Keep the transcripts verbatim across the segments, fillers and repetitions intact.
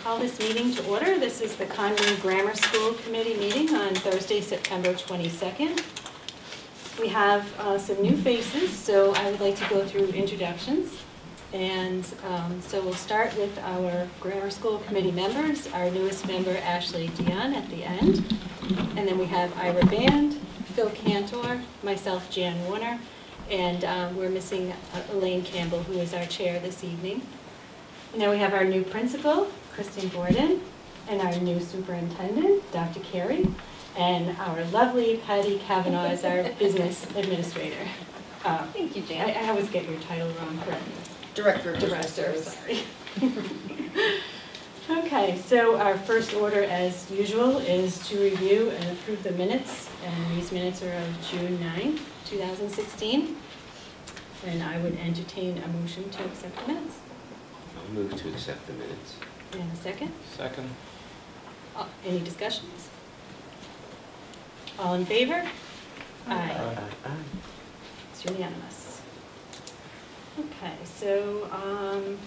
call this meeting to order. This is the Conway Grammar School Committee meeting on Thursday, September twenty-second. We have uh, some new faces, so I would like to go through introductions. And um, so we'll start with our Grammar School Committee members, our newest member, Ashley Dion, at the end. And then we have Ira Band, Phil Cantor, myself, Jan Warner, and um, we're missing uh, Elaine Campbell, who is our chair this evening. And then we have our new principal, Kristen Gordon, and our new superintendent, Doctor Carey, and our lovely Patty Kavanaugh as our business administrator. Uh, Thank you, Jan. I, I always get your title wrong, correct? Director of Director, sorry. Okay, so our first order, as usual, is to review and approve the minutes, and these minutes are of June ninth, two thousand sixteen. And I would entertain a motion to accept the minutes. I'll move to accept the minutes. And a second? Second. Uh, Any discussions? All in favor? Aye. Aye. Aye. It's unanimous. Okay, so um,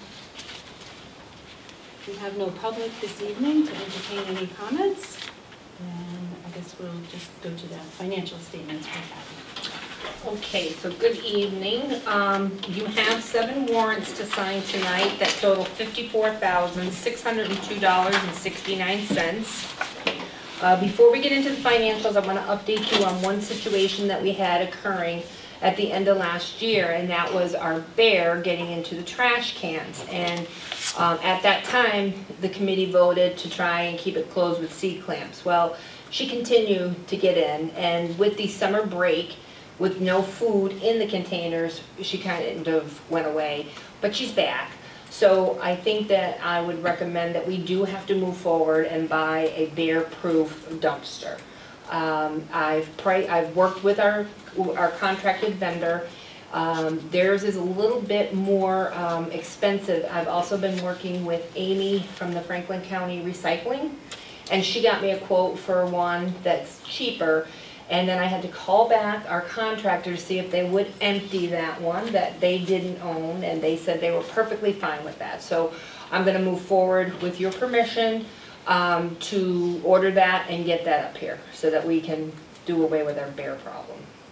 we have no public this evening to entertain any comments. And I guess we'll just go to the financial statements for Patty. Okay, so good evening. Um, you have seven warrants to sign tonight that total fifty-four thousand six hundred two dollars and sixty-nine cents. Uh, before we get into the financials, I want to update you on one situation that we had occurring at the end of last year, and that was our bear getting into the trash cans. And um, at that time, the committee voted to try and keep it closed with C-clamps. Well, she continued to get in, and with the summer break, with no food in the containers, she kind of went away, but she's back. So I think that I would recommend that we do have to move forward and buy a bear-proof dumpster. Um, I've, I've worked with our, our contracted vendor. Um, theirs is a little bit more um, expensive. I've also been working with Amy from the Franklin County Recycling, and she got me a quote for one that's cheaper. And then I had to call back our contractor to see if they would empty that one that they didn't own, and they said they were perfectly fine with that. So I'm going to move forward with your permission um, to order that and get that up here so that we can do away with our bear problem.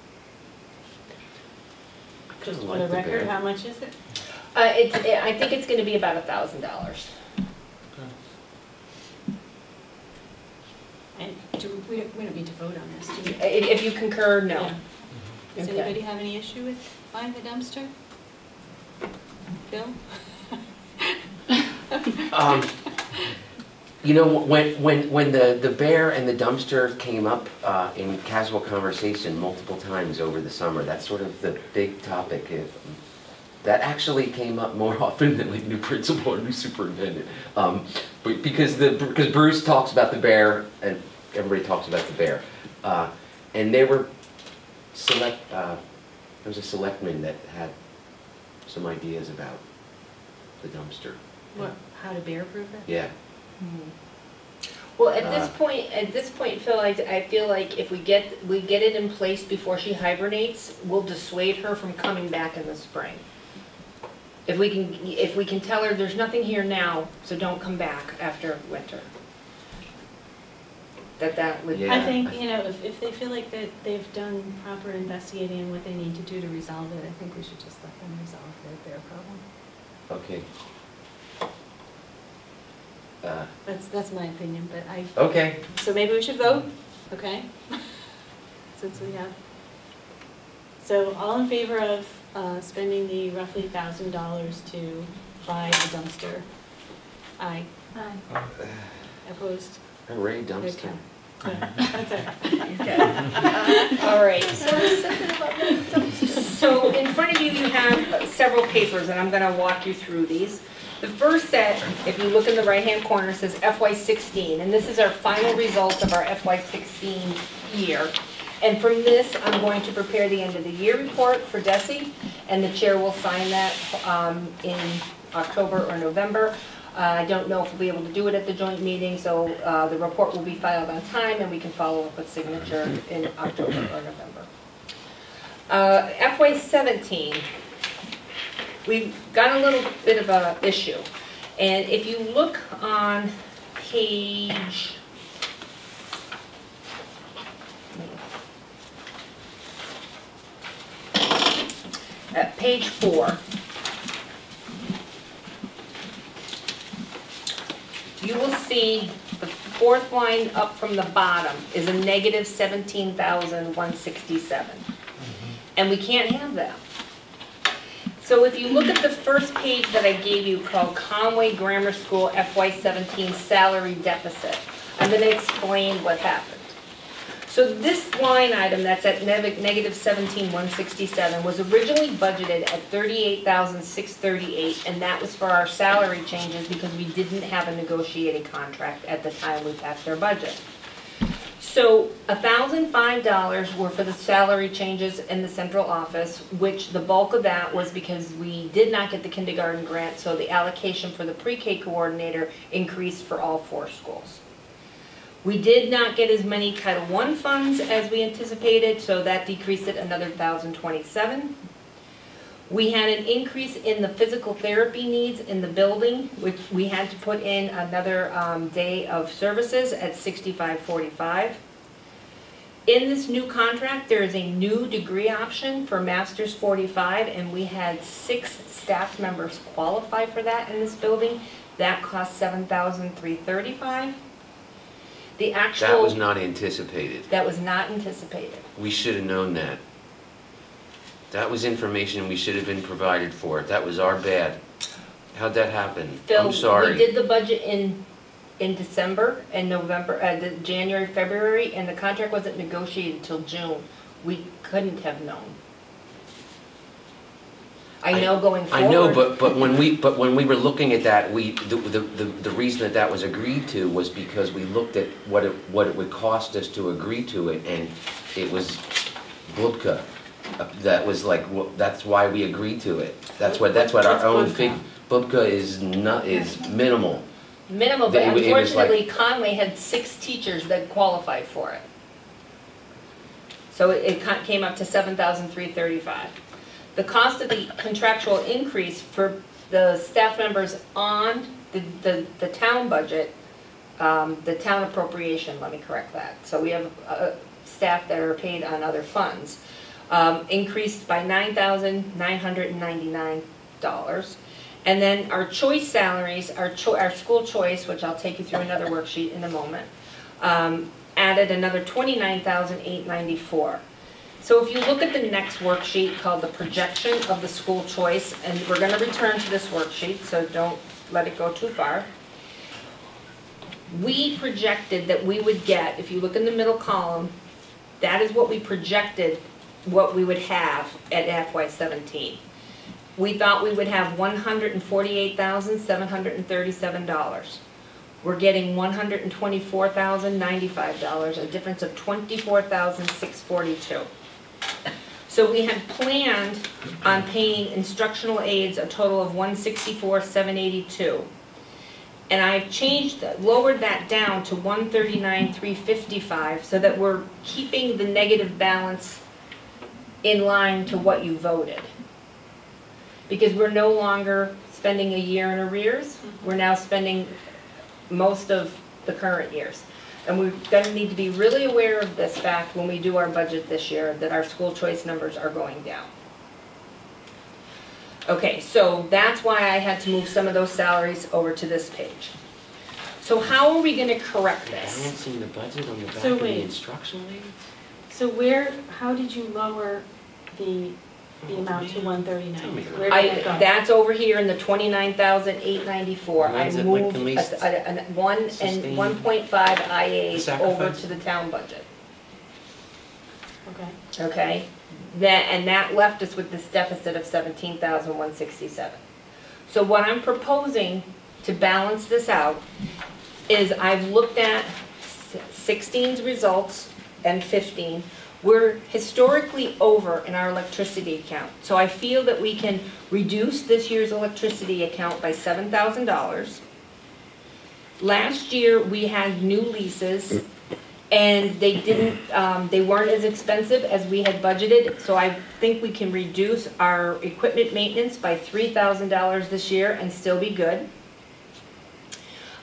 Just for like the the record, bear. how much is it? Uh, it's, it, I think it's going to be about a thousand dollars. And do, we, don't, we don't need to vote on this, do we? If you concur, no. Yeah. Does Okay. anybody have any issue with buying the dumpster? Phil? Um, you know, when when when the the bear and the dumpster came up uh, in casual conversation multiple times over the summer, that's sort of the big topic. If, that actually came up more often than like new principal or new superintendent, um, but because the because Bruce talks about the bear and everybody talks about the bear, uh, and they were select. Uh, there was a selectman that had some ideas about the dumpster. What, how to bear-proof it? Yeah. Well, at this Uh, point, at this point, Phil, I, I feel like if we get we get it in place before she hibernates, we'll dissuade her from coming back in the spring. If we can, if we can tell her there's nothing here now, so don't come back after winter. That that would. Yeah. I think, you know, if, if they feel like that they've done proper investigating and what they need to do to resolve it, I think we should just let them resolve their bear problem. Okay. Uh, That's, that's my opinion, but I, okay. so maybe we should vote, okay? Since we have. So all in favor of uh, spending the roughly one thousand dollars to buy a dumpster? Aye. Aye. Opposed? Hooray, dumpster. Okay. That's it. Okay. Uh, all right. So in front of you, you have several papers, and I'm going to walk you through these. The first set, if you look in the right-hand corner, says F Y sixteen, and this is our final result of our F Y sixteen year. And from this, I'm going to prepare the end of the year report for Desi, and the chair will sign that um, in October or November. Uh, I don't know if we'll be able to do it at the joint meeting, so uh, the report will be filed on time, and we can follow up with signature in October or November. Uh, F Y seventeen, we've got a little bit of a issue. And if you look on page, at page four, you will see the fourth line up from the bottom is a negative seventeen thousand one hundred sixty-seven. And we can't have that. So if you look at the first page that I gave you called Conway Grammar School F Y seventeen Salary Deficit, I'm going to explain what happened. So this line item that's at neg- negative seventeen thousand one hundred sixty-seven was originally budgeted at thirty-eight thousand six hundred thirty-eight, and that was for our salary changes because we didn't have a negotiated contract at the time we passed our budget. So one thousand five dollars were for the salary changes in the central office, which the bulk of that was because we did not get the kindergarten grant, so the allocation for the pre-K coordinator increased for all four schools. We did not get as many Title one funds as we anticipated, so that decreased it another one thousand twenty-seven. We had an increase in the physical therapy needs in the building, which we had to put in another um, day of services at sixty-five forty-five. In this new contract, there is a new degree option for Master's forty-five, and we had six staff members qualify for that in this building. That cost seven thousand three hundred thirty-five dollars. The actual... That was not anticipated. That was not anticipated. We should have known that. That was information we should have been provided for. That was our bad. How'd that happen? Phil, I'm sorry. we did the budget in, in December and November, uh, the January, February, and the contract wasn't negotiated till June. We couldn't have known. I know going forward. I know, but, but when we, but when we were looking at that, we, the, the, the the reason that that was agreed to was because we looked at what it, what it would cost us to agree to it, and it was blubka. That was like, well, that's why we agreed to it. That's what, that's what our What's own blubka? fig, blubka is not, is minimal. Minimal, but It- it was like- unfortunately Conway had six teachers that qualified for it. So it, it ca- came up to seven thousand three hundred thirty-five. The cost of the contractual increase for the staff members on the, the, the town budget, um, the town appropriation, let me correct that. So we have uh, staff that are paid on other funds, um, increased by nine thousand nine hundred ninety-nine dollars. And then our choice salaries, our, cho our school choice, which I'll take you through another worksheet in a moment, um, added another twenty-nine thousand eight hundred ninety-four dollars. So if you look at the next worksheet called the projection of the school choice, and we're going to return to this worksheet, so don't let it go too far. We projected that we would get, if you look in the middle column, that is what we projected what we would have at F Y seventeen. We thought we would have one hundred forty-eight thousand seven hundred thirty-seven dollars. We're getting one hundred twenty-four thousand ninety-five dollars, a difference of twenty-four thousand six hundred forty-two dollars. So we had planned on paying instructional aides a total of one hundred sixty-four thousand seven hundred eighty-two dollars. And I've changed, lowered that down to one hundred thirty-nine thousand three hundred fifty-five dollars so that we're keeping the negative balance in line to what you voted. Because we're no longer spending a year in arrears, we're now spending most of the current years. And we're going to need to be really aware of this fact when we do our budget this year, that our school choice numbers are going down. Okay, so that's why I had to move some of those salaries over to this page. So how are we going to correct I this? haven't seen the budget on the back So of the wait. instructional aids. So where, how did you lower the, the amount to one Tell me thirty-nine? about Where I, did it go? that's over here in the twenty-nine thousand eight hundred ninety-four. Why I is it like moved the a, least a, a, one and sustained one point five I As over sacrifice? to the town budget. Okay. Okay, that, and that left us with this deficit of seventeen thousand one hundred sixty-seven. So what I'm proposing to balance this out is I've looked at sixteen's results and fifteen. We're historically over in our electricity account. So I feel that we can reduce this year's electricity account by seven thousand dollars. Last year, we had new leases, and they didn't, um, they weren't as expensive as we had budgeted, so I think we can reduce our equipment maintenance by three thousand dollars this year and still be good.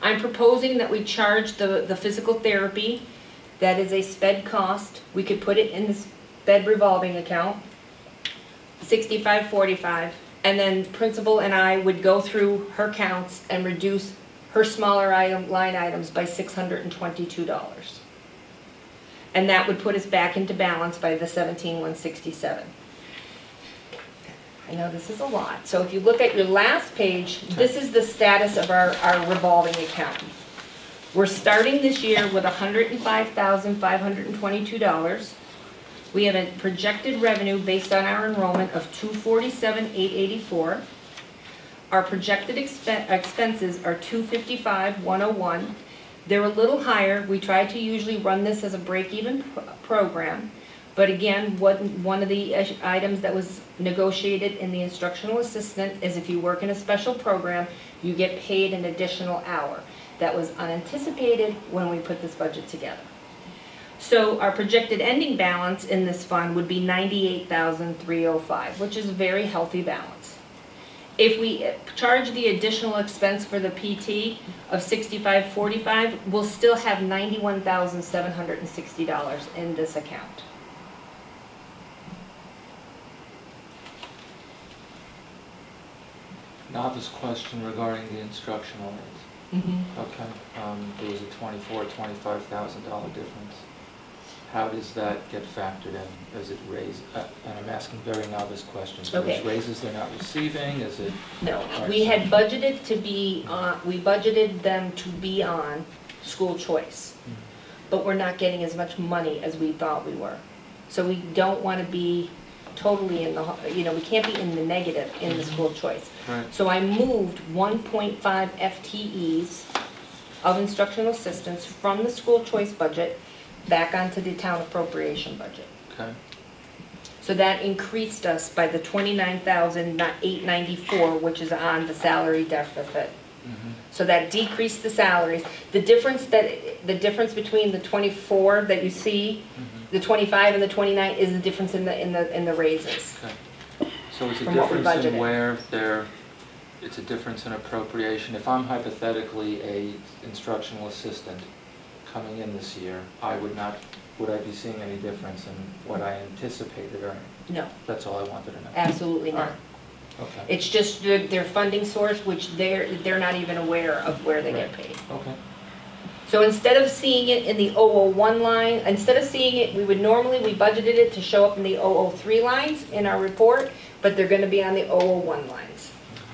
I'm proposing that we charge the, the physical therapy. That is a sped cost. We could put it in the sped revolving account, sixty-five forty-five. And then principal and I would go through her counts and reduce her smaller item, line items by six hundred twenty-two dollars. And that would put us back into balance by the seventeen one sixty-seven. I know this is a lot. So if you look at your last page, this is the status of our, our revolving account. We're starting this year with one hundred five thousand five hundred twenty-two dollars. We have a projected revenue based on our enrollment of two hundred forty-seven thousand eight hundred eighty-four dollars. Our projected expen expenses are two hundred fifty-five thousand one hundred one dollars. They're a little higher. We try to usually run this as a break-even pro program. But again, one, one of the items that was negotiated in the instructional assistant is if you work in a special program, you get paid an additional hour. That was unanticipated when we put this budget together. So our projected ending balance in this fund would be ninety-eight thousand three hundred five, which is a very healthy balance. If we charge the additional expense for the P T of sixty-five forty-five, we'll still have ninety-one thousand seven hundred sixty dollars in this account. Novice question regarding the instructional aids. Mm-hmm. Okay, um, there was a twenty-four, twenty-five thousand dollar difference. How does that get factored in? Is it raised? Uh, and I'm asking very novice questions. Okay. Is raises they're not receiving? Is it? No, Right. we had budgeted to be on, we budgeted them to be on school choice, Mhm. but we're not getting as much money as we thought we were. So we don't want to be totally in the, you know, we can't be in the negative in the school choice. Right. So I moved one point five F T Es of instructional assistants from the school choice budget back onto the town appropriation budget. Okay. So that increased us by the twenty-nine thousand eight hundred ninety-four, which is on the salary deficit. Mm-hmm. So that decreased the salaries. The difference that, the difference between the twenty-four that you see, Mm-hmm. the twenty-five and the twenty-nine is the difference in the, in the, in the raises. Okay. So it's a From what we difference in budgeted. where there, it's a difference in appropriation. If I'm hypothetically a instructional assistant coming in this year, I would not, would I be seeing any difference in what I anticipated earning? No, That's all I wanted to know. absolutely All not. right. Okay. It's just their, their funding source, which they're, they're not even aware of where they get Right. paid. Okay. So instead of seeing it in the zero zero one line, instead of seeing it, we would normally, we budgeted it to show up in the zero zero three lines in our report, but they're gonna be on the zero zero one lines.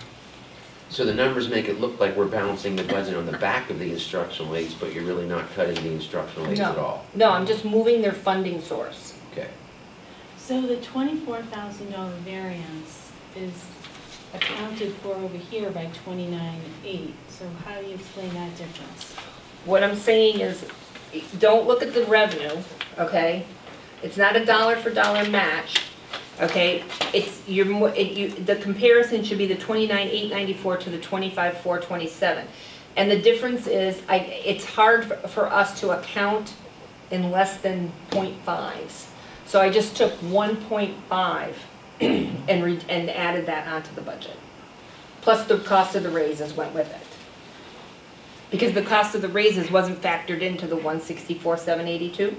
So the numbers make it look like we're balancing the budget on the back of the instructional aids, but you're really not cutting the instructional aids No. at all? No, I'm just moving their funding source. Okay. So the twenty-four thousand dollar variance is accounted for over here by twenty-nine eight. So how do you explain that difference? What I'm saying is, don't look at the revenue, okay? It's not a dollar for dollar match, okay? It's, you're more, it, you, the comparison should be the twenty-nine eight ninety-four to the twenty-five four twenty-seven. And the difference is, I, it's hard for, for us to account in less than point fives. So I just took one point five and re, and added that onto the budget. Plus the cost of the raises went with it. Because the cost of the raises wasn't factored into the one sixty-four seven eighty-two.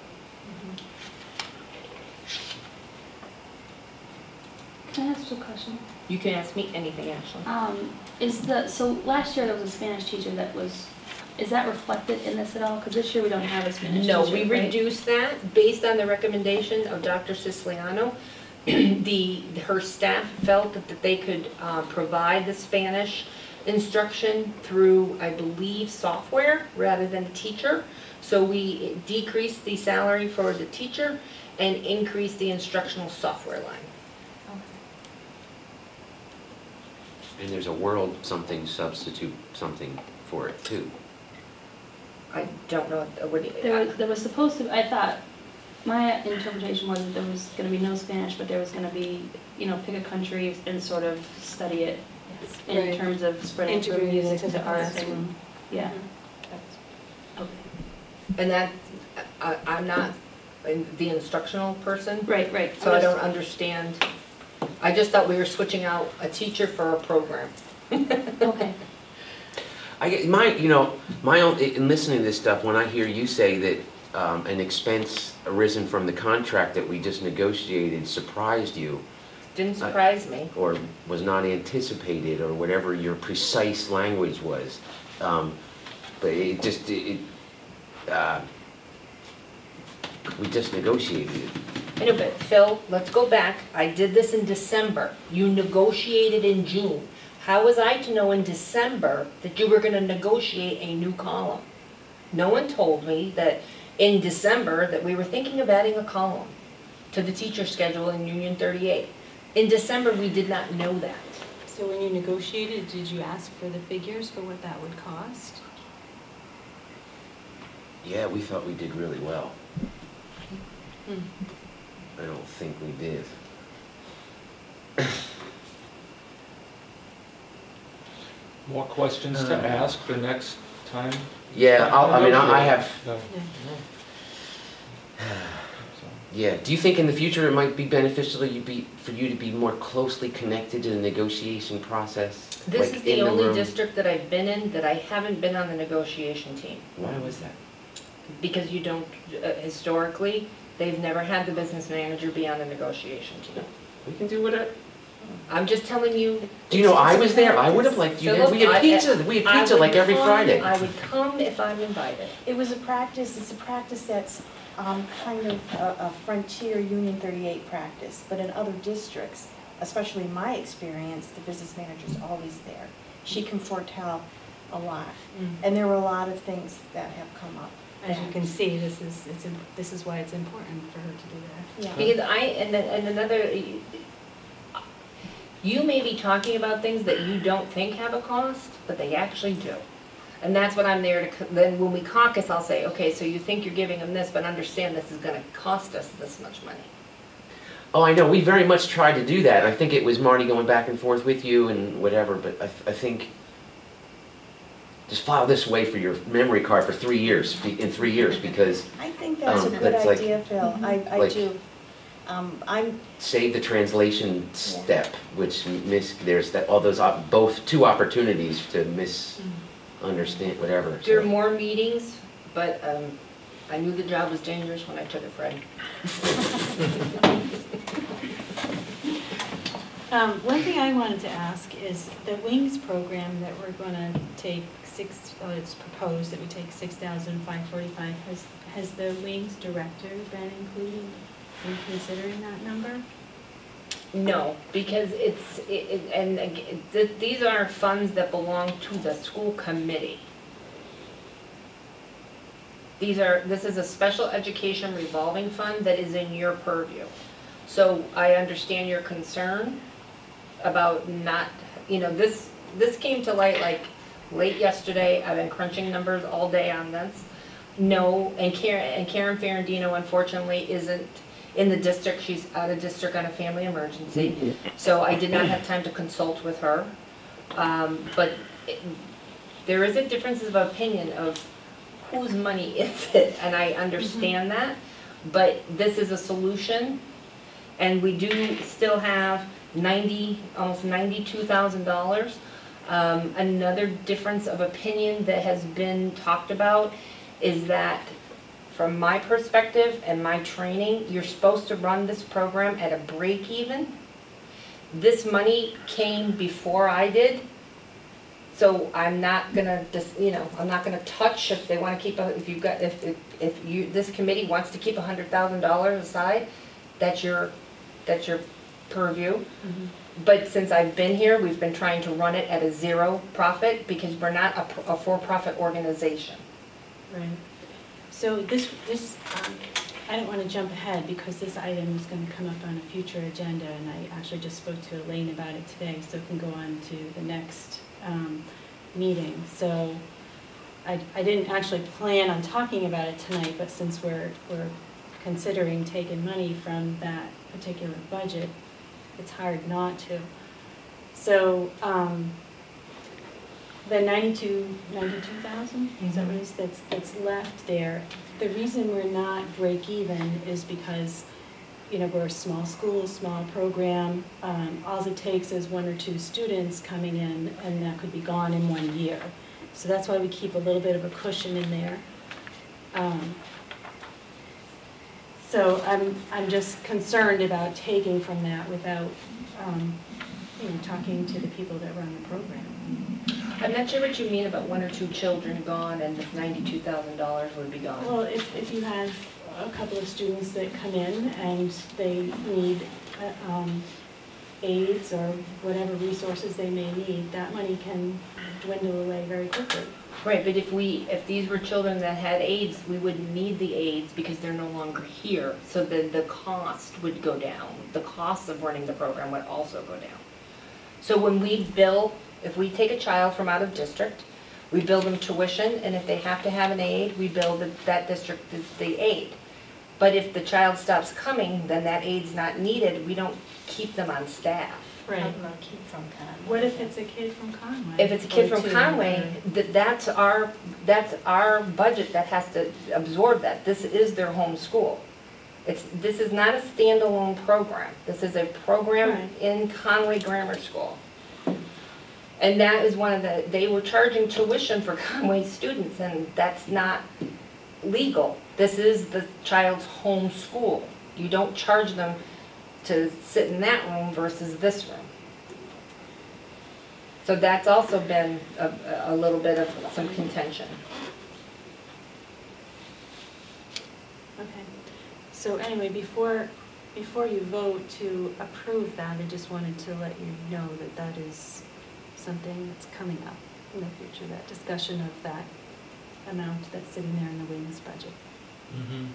Can I ask you a question? You can ask me anything, Ashley. Um, is the, so last year there was a Spanish teacher that was, is that reflected in this at all? Because this year we don't have a Spanish teacher, No, we right? reduced that based on the recommendation of Doctor Siciliano. The, her staff felt that, that they could uh, provide the Spanish instruction through, I believe, software rather than a teacher. So we decreased the salary for the teacher and increased the instructional software line. And there's a world something substitute something for it too. I don't know, what do you? There was, there was supposed to, I thought, my interpretation was that there was gonna be no Spanish, but there was gonna be, you know, pick a country and sort of study it in Right. terms of spreading from Integrating music into to the arts classroom. and, yeah. Okay. And that, I, I'm not the instructional person, Right, right. so I don't understand. I just thought we were switching out a teacher for a program. Okay. I get, my, you know, my own, in listening to this stuff, when I hear you say that um, an expense arisen from the contract that we just negotiated surprised you, Didn't surprise me. or was not anticipated, or whatever your precise language was, um, but it just, it, uh, we just negotiated it. I know, but Phil, let's go back. I did this in December. You negotiated in June. How was I to know in December that you were gonna negotiate a new column? No one told me that in December that we were thinking of adding a column to the teacher schedule in Union thirty-eight. In December, we did not know that. So when you negotiated, did you ask for the figures for what that would cost? Yeah, we thought we did really well. Hmm. I don't think we did. More questions to ask for next time? Yeah, I'll, I mean, I I have, No. Yeah. yeah, do you think in the future it might be beneficial to you be, for you to be more closely connected to the negotiation process? This like is the in only room? district that I've been in that I haven't been on the negotiation team. Why was that? Because you don't, uh, historically, they've never had the business manager be on the negotiation team. We can do whatever. I'm just telling you. Do you know I was there? I would have liked you there. We Philip, I- had pizza, we had I pizza would like every come- Friday. I would come if I'm invited. It was a practice, it's a practice that's um, kind of a a frontier Union thirty-eight practice, but in other districts, especially my experience, the business manager's always there. She can foretell a lot, Mm. and there were a lot of things that have come up. As you can see, this is, it's, im- this is why it's important for her to do that. Yeah. Because I, and then, and another, you may be talking about things that you don't think have a cost, but they actually do. And that's what I'm there to, co- then when we caucus, I'll say, okay, so you think you're giving them this, but understand this is gonna cost us this much money. Oh, I know, we very much tried to do that. I think it was Marty going back and forth with you and whatever, but I, I think, just file this away for your memory card for three years, be- in three years, because I think that's a Um, good that's like- idea, Phil, I, I Like- do. Um, I'm, save the translation step, which miss, there's that, all those, op- both, two opportunities to misunderstand, whatever. There are so. more meetings, but, um, I knew the job was dangerous when I took it, Fred. Um, one thing I wanted to ask is the WINGS program that we're gonna take six, uh, it's proposed that we take six thousand five forty-five. Has, has the WINGS director been included in considering that number? No, because it's, it, it- and ag- th- these are funds that belong to the school committee. These are, this is a special education revolving fund that is in your purview. So I understand your concern about not, you know, this, this came to light like late yesterday. I've been crunching numbers all day on this. No, and Karen, and Karen Ferrandino unfortunately isn't in the district. She's out of district on a family emergency. So I did not have time to consult with her. Um, but it- there is a difference of opinion of whose money is it, and I understand that. But this is a solution, and we do still have ninety, almost ninety-two thousand dollars. Um, another difference of opinion that has been talked about is that, from my perspective and my training, you're supposed to run this program at a break even. This money came before I did, so I'm not gonna just, you know, I'm not gonna touch if they wanna keep, a if you've got, if, if, if you, this committee wants to keep a hundred thousand dollars aside, that's your, that's your purview. But since I've been here, we've been trying to run it at a zero profit because we're not a, pro- a for-profit organization. Right. So this, this, um, I don't want to jump ahead because this item is going to come up on a future agenda, and I actually just spoke to Elaine about it today, so it can go on to the next um, meeting. So I, I didn't actually plan on talking about it tonight, but since we're, we're considering taking money from that particular budget, it's hard not to. So, um, the ninety-two, ninety-two thousand, is that what it is, that's, that's left there. The reason we're not break even is because, you know, we're a small school, small program. Um, all it takes is one or two students coming in, and that could be gone in one year. So that's why we keep a little bit of a cushion in there. Um, So I'm, I'm just concerned about taking from that without, um, you know, talking to the people that run the program. I'm not sure what you mean about one or two children gone and the ninety-two thousand dollars would be gone. Well, if, if you have a couple of students that come in and they need uh, um, aids or whatever resources they may need, that money can dwindle away very quickly. Right, but if we, if these were children that had AIDS, we wouldn't need the aids because they're no longer here. So the, the cost would go down. The cost of running the program would also go down. So when we bill, if we take a child from out of district, we bill them tuition, and if they have to have an aid, we bill the, that district the, the aid. But if the child stops coming, then that aid's not needed. We don't keep them on staff. Right. I'm gonna keep from Conway. What if it's a kid from Conway? If it's a kid Or from two, Conway, th- that's our, that's our budget that has to absorb that. This is their home school. It's, this is not a standalone program. This is a program Right. in Conway Grammar School. And that is one of the, they were charging tuition for Conway students, and that's not legal. This is the child's home school. You don't charge them to sit in that room versus this room. So that's also been a, a little bit of some contention. Okay. So anyway, before, before you vote to approve that, I just wanted to let you know that that is something that's coming up in the future, that discussion of that amount that's sitting there in the wings budget. Mhm.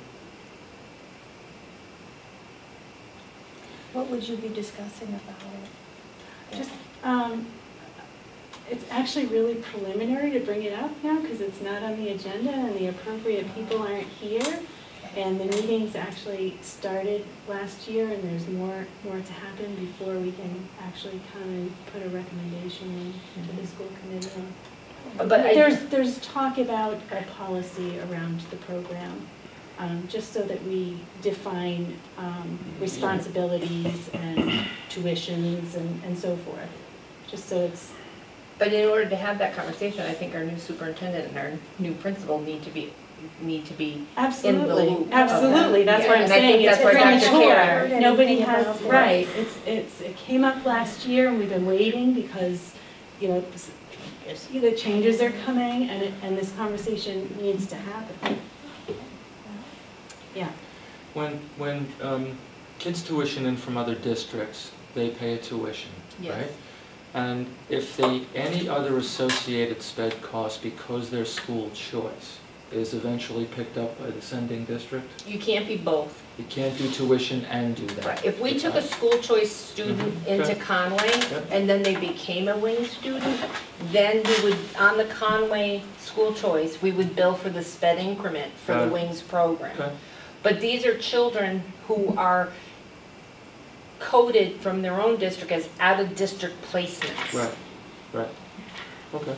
What would you be discussing about it? Just, um, it's actually really preliminary to bring it up now because it's not on the agenda and the appropriate people aren't here. And the meetings actually started last year and there's more, more to happen before we can actually come and put a recommendation in to the school committee. But I- There's, there's talk about a policy around the program, um, just so that we define, um, responsibilities and tuitions and, and so forth. Just so it's, But in order to have that conversation, I think our new superintendent and our new principal need to be, need to be absolutely, loop of absolutely, that. that's Yeah, why I'm and I think saying it's that's where Doctor premature. Karen- Nobody Anything has, about this? right, it's, it's, it came up last year and we've been waiting because, you know, s- you know, the changes are coming and it, and this conversation needs to happen. Yeah, When, when um, kids tuition in from other districts, they pay a tuition, Yes. right? And if they, any other associated sped cost because their school choice is eventually picked up by the sending district, You can't be both. you can't do tuition and do that. Right. If we took a school choice student Mhm. into Okay. Conway Yep. and then they became a wing student, then we would, on the Conway school choice, we would bill for the sped increment for the Got it. wings program. Okay. But these are children who are coded from their own district as out-of-district placements. Right, right, okay.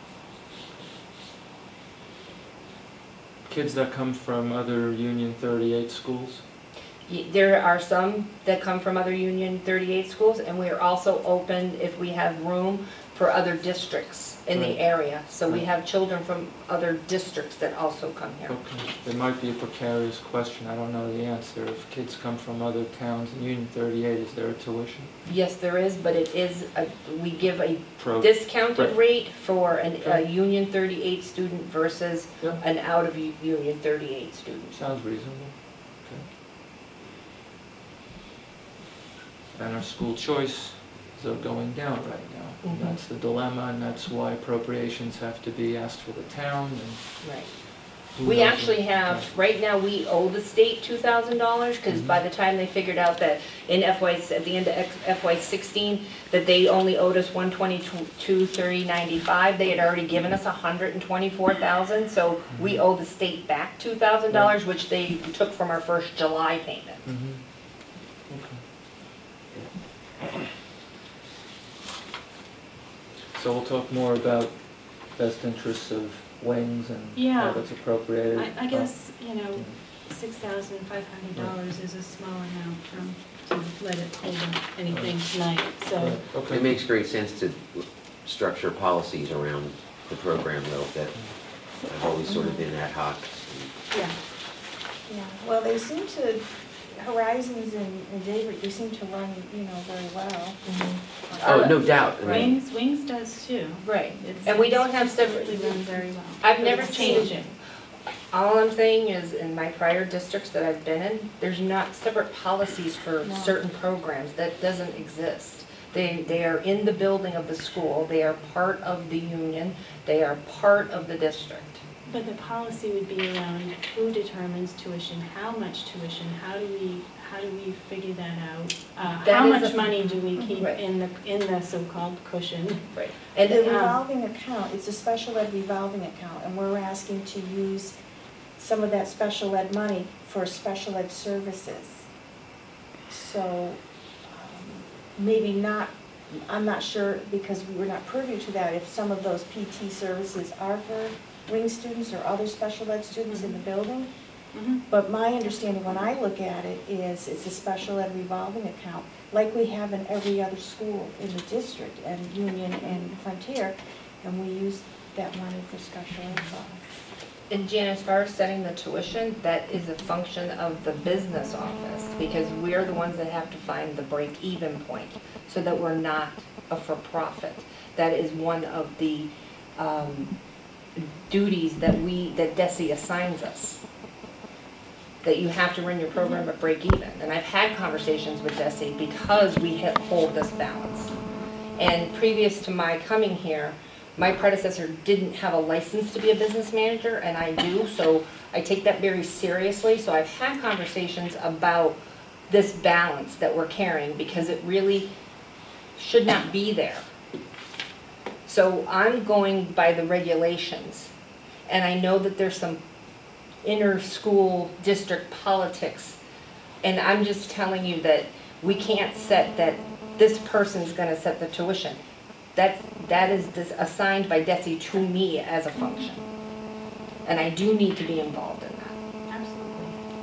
Kids that come from other Union thirty-eight schools? Y- There are some that come from other Union thirty-eight schools, and we are also open, if we have room, for other districts in the Right. area. So we Right. have children from other districts that also come here. Okay, there might be a precarious question, I don't know the answer. If kids come from other towns in Union thirty-eight, is there a tuition Yes, there is, but it is, a- we give a program? discounted Right. rate for an- a Okay. Union thirty-eight student versus Yeah, an out-of-Union thirty-eight student. sounds reasonable. Okay. And our school choice is going down right now. And Mhm. that's the dilemma, and that's why appropriations have to be asked for the town, and Right. who We knows actually what- have, right now, we owe the state two thousand dollars, because by the time they figured out that in F Y, at the end of F Y sixteen, that they only owed us one twenty-two, thirty, ninety-five, they had already given us one hundred twenty-four thousand, so we owe the state back two thousand dollars, which they took from our first July payment. Mhm. Okay. So we'll talk more about best interests of wings and Yeah. how that's appropriated. I, I guess, you know, six thousand five hundred dollars is a small amount from, to let it hold up anything tonight, so. Right, It Okay. makes great sense to structure policies around the program though, that I've always sort of been ad hoc. Yeah. Yeah, well, they seem to, Horizons and and Daybreak, they seem to run, you know, very well. Oh, no doubt. I mean, Wings, Wings does too. Right. It's- And we don't it's have separate, absolutely run very well. I've But never it's seen- changing. all I'm saying is, in my prior districts that I've been in, there's not separate policies for No. certain programs. That doesn't exist. They, they are in the building of the school, they are part of the union, they are part of the district. But the policy would be around who determines tuition, how much tuition, how do we, how do we figure that out? Uh, That How is much a- money do we keep Right. in the, in the so-called cushion? Right. And And, the um, revolving account, it's a special ed revolving account, and we're asking to use some of that special ed money for special ed services. So, um, maybe not, I'm not sure, because we were not privy to that, if some of those P T services are for ring students or other special ed students in the building. Mhm. But my understanding when I look at it is it's a special ed revolving account, like we have in every other school in the district, and Union and Frontier, and we use that money for special ed costs. and Jan, as far as setting the tuition, that is a function of the business office, because we're the ones that have to find the break-even point, so that we're not a for-profit. That is one of the um, duties that we, that DESE assigns us. That you have to run your program at break even. And I've had conversations with DESE because we hit- hold this balance. And previous to my coming here, my predecessor didn't have a license to be a business manager, and I do, so I take that very seriously. So I've had conversations about this balance that we're carrying, because it really should not be there. So I'm going by the regulations, and I know that there's some inter-school district politics, and I'm just telling you that we can't set that this person's gonna set the tuition. That, that is dis- assigned by DESE to me as a function, and I do need to be involved in that. Absolutely.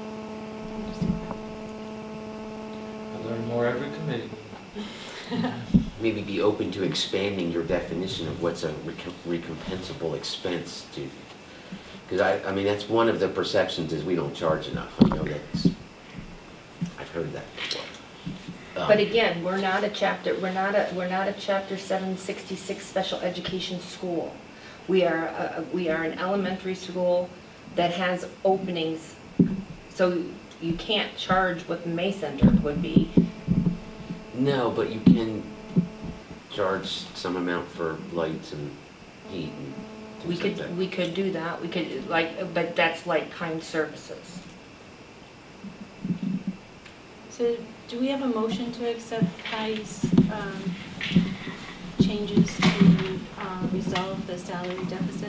I learn more every committee. maybe be open to expanding your definition of what's a recom- recompensable expense to, because I, I mean, that's one of the perceptions is we don't charge enough. I know that's, I've heard that before. Um, But again, we're not a chapter, we're not a, we're not a chapter seven sixty-six special education school. We are, a- we are an elementary school that has openings, so you can't charge what the May Center would be. No, but you can charge some amount for lights and heat and We things like that. could, we could do that, we could, like, but that's like kind services. So do we have a motion to accept Kai's um, changes to um, resolve the salary deficit?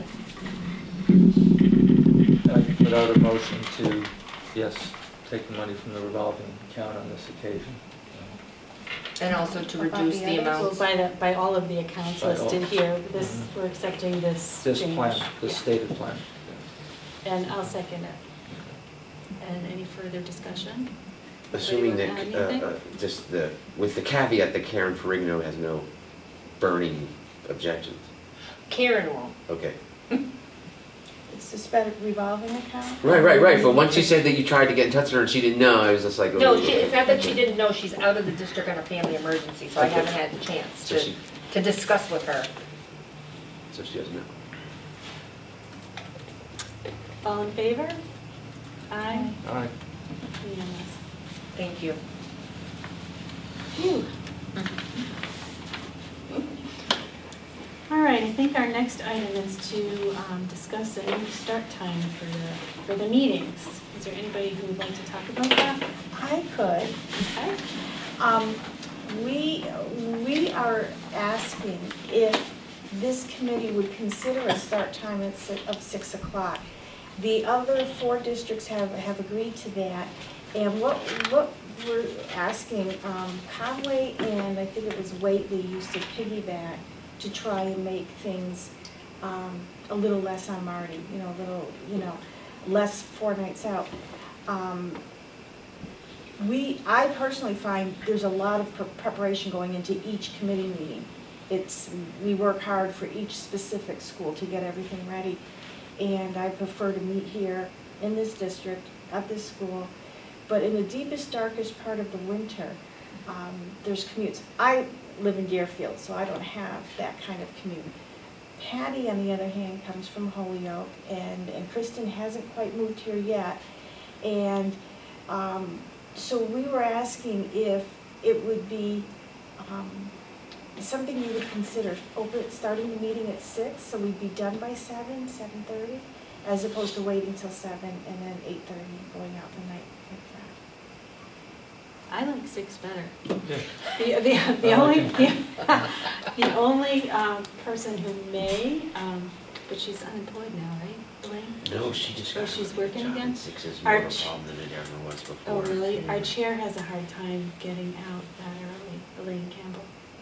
I can put out a motion to, yes, take the money from the revolving account on this occasion. And also to About reduce the the others? So amounts. by the, by all of the accounts By all. listed here, this, Mhm. we're accepting this This change. plan, this Yeah. stated plan. And I'll second it. And any further discussion? Assuming that, Anybody uh, want to add uh, anything? just the, with the caveat that Karen Ferrigno has no burning objections. Karen won't. Okay. It's a sped revolving account? Right, right, right. But once you said that you tried to get in touch with her and she didn't know, I was just like, oh. No, she, it's not that she didn't know, she's out of the district on a family emergency, so I Okay. haven't had the chance So to, she, to discuss with her. so she doesn't know. All in favor? Aye. All right. Unanimous. Thank you. Phew. All right, I think our next item is to um, discuss a new start time for the, for the meetings. Is there anybody who would like to talk about that? I could. Okay. Um, we, we are asking if this committee would consider a start time at si- of six o'clock. The other four districts have, have agreed to that, and what, what we're asking, um, Conway and I think it was Whately used to piggyback to try and make things, um, a little less on Marty, you know, a little, you know, less four nights out. Um, We, I personally find there's a lot of pre- preparation going into each committee meeting. it's, we work hard for each specific school to get everything ready. And I prefer to meet here in this district, at this school. But in the deepest, darkest part of the winter, um, there's commutes. I live in Deerfield, so I don't have that kind of commute. Patty, on the other hand, comes from Holyoke, and, and Kristen hasn't quite moved here yet. And um, so we were asking if it would be um, something you would consider open, starting the meeting at six, so we'd be done by seven, seven thirty, as opposed to waiting till seven and then eight thirty going out the night like I like six better. Yeah. The, the, the I only, like the, the only um, person who may, um, but she's unemployed now, right, Elaine? No, she just Oh, got she's a working job, again? and six is more Our of a ch- problem than it ever was before. Oh, really? Our chair has a hard time getting out that early, Elaine Campbell.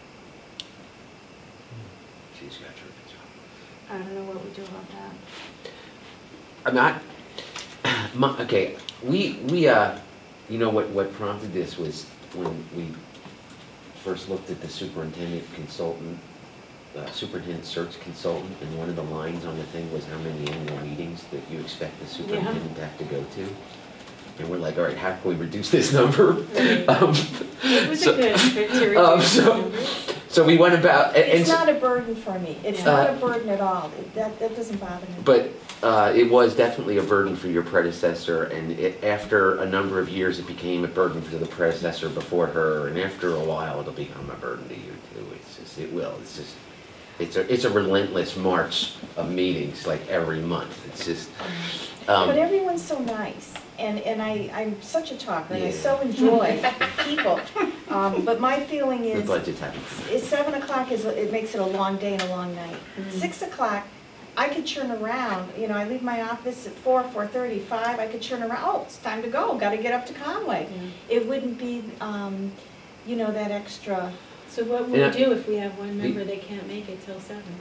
She's got a terrific job. I don't know what we do about that. I'm not, my, okay, we, we, uh, you know, what, what prompted this was when we first looked at the superintendent consultant, uh, superintendent search consultant, and one of the lines on the thing was how many annual meetings that you expect the superintendent to have to go to. And we're like, all right, how can we reduce this number? Right. Um, It was so- a good trick to reduce um, the so- numbers. So we went about, that. and, and It's so- not a burden for me. It's Yeah. not Uh, a burden at all. It- That, that doesn't bother me. but uh, it was definitely a burden for your predecessor, and it, after a number of years, it became a burden for the predecessor before her, and after a while, it'll become a burden to you too. It's just, it will. It's just, it's a, it's a relentless march of meetings, like every month. It's just. Um, But everyone's so nice, and, and I, I'm such a talker, and I Yeah. so enjoy people. Um, But my feeling the is, budget's having. is seven o'clock is, it makes it a long day and a long night. Mhm. Six o'clock, I could turn around, you know, I leave my office at four, four thirty, five, I could turn around, oh, it's time to go, gotta get up to Conway. Yeah. It wouldn't be, um, you know, that extra, So what will Yeah. we do if we have one member that can't make it till seven?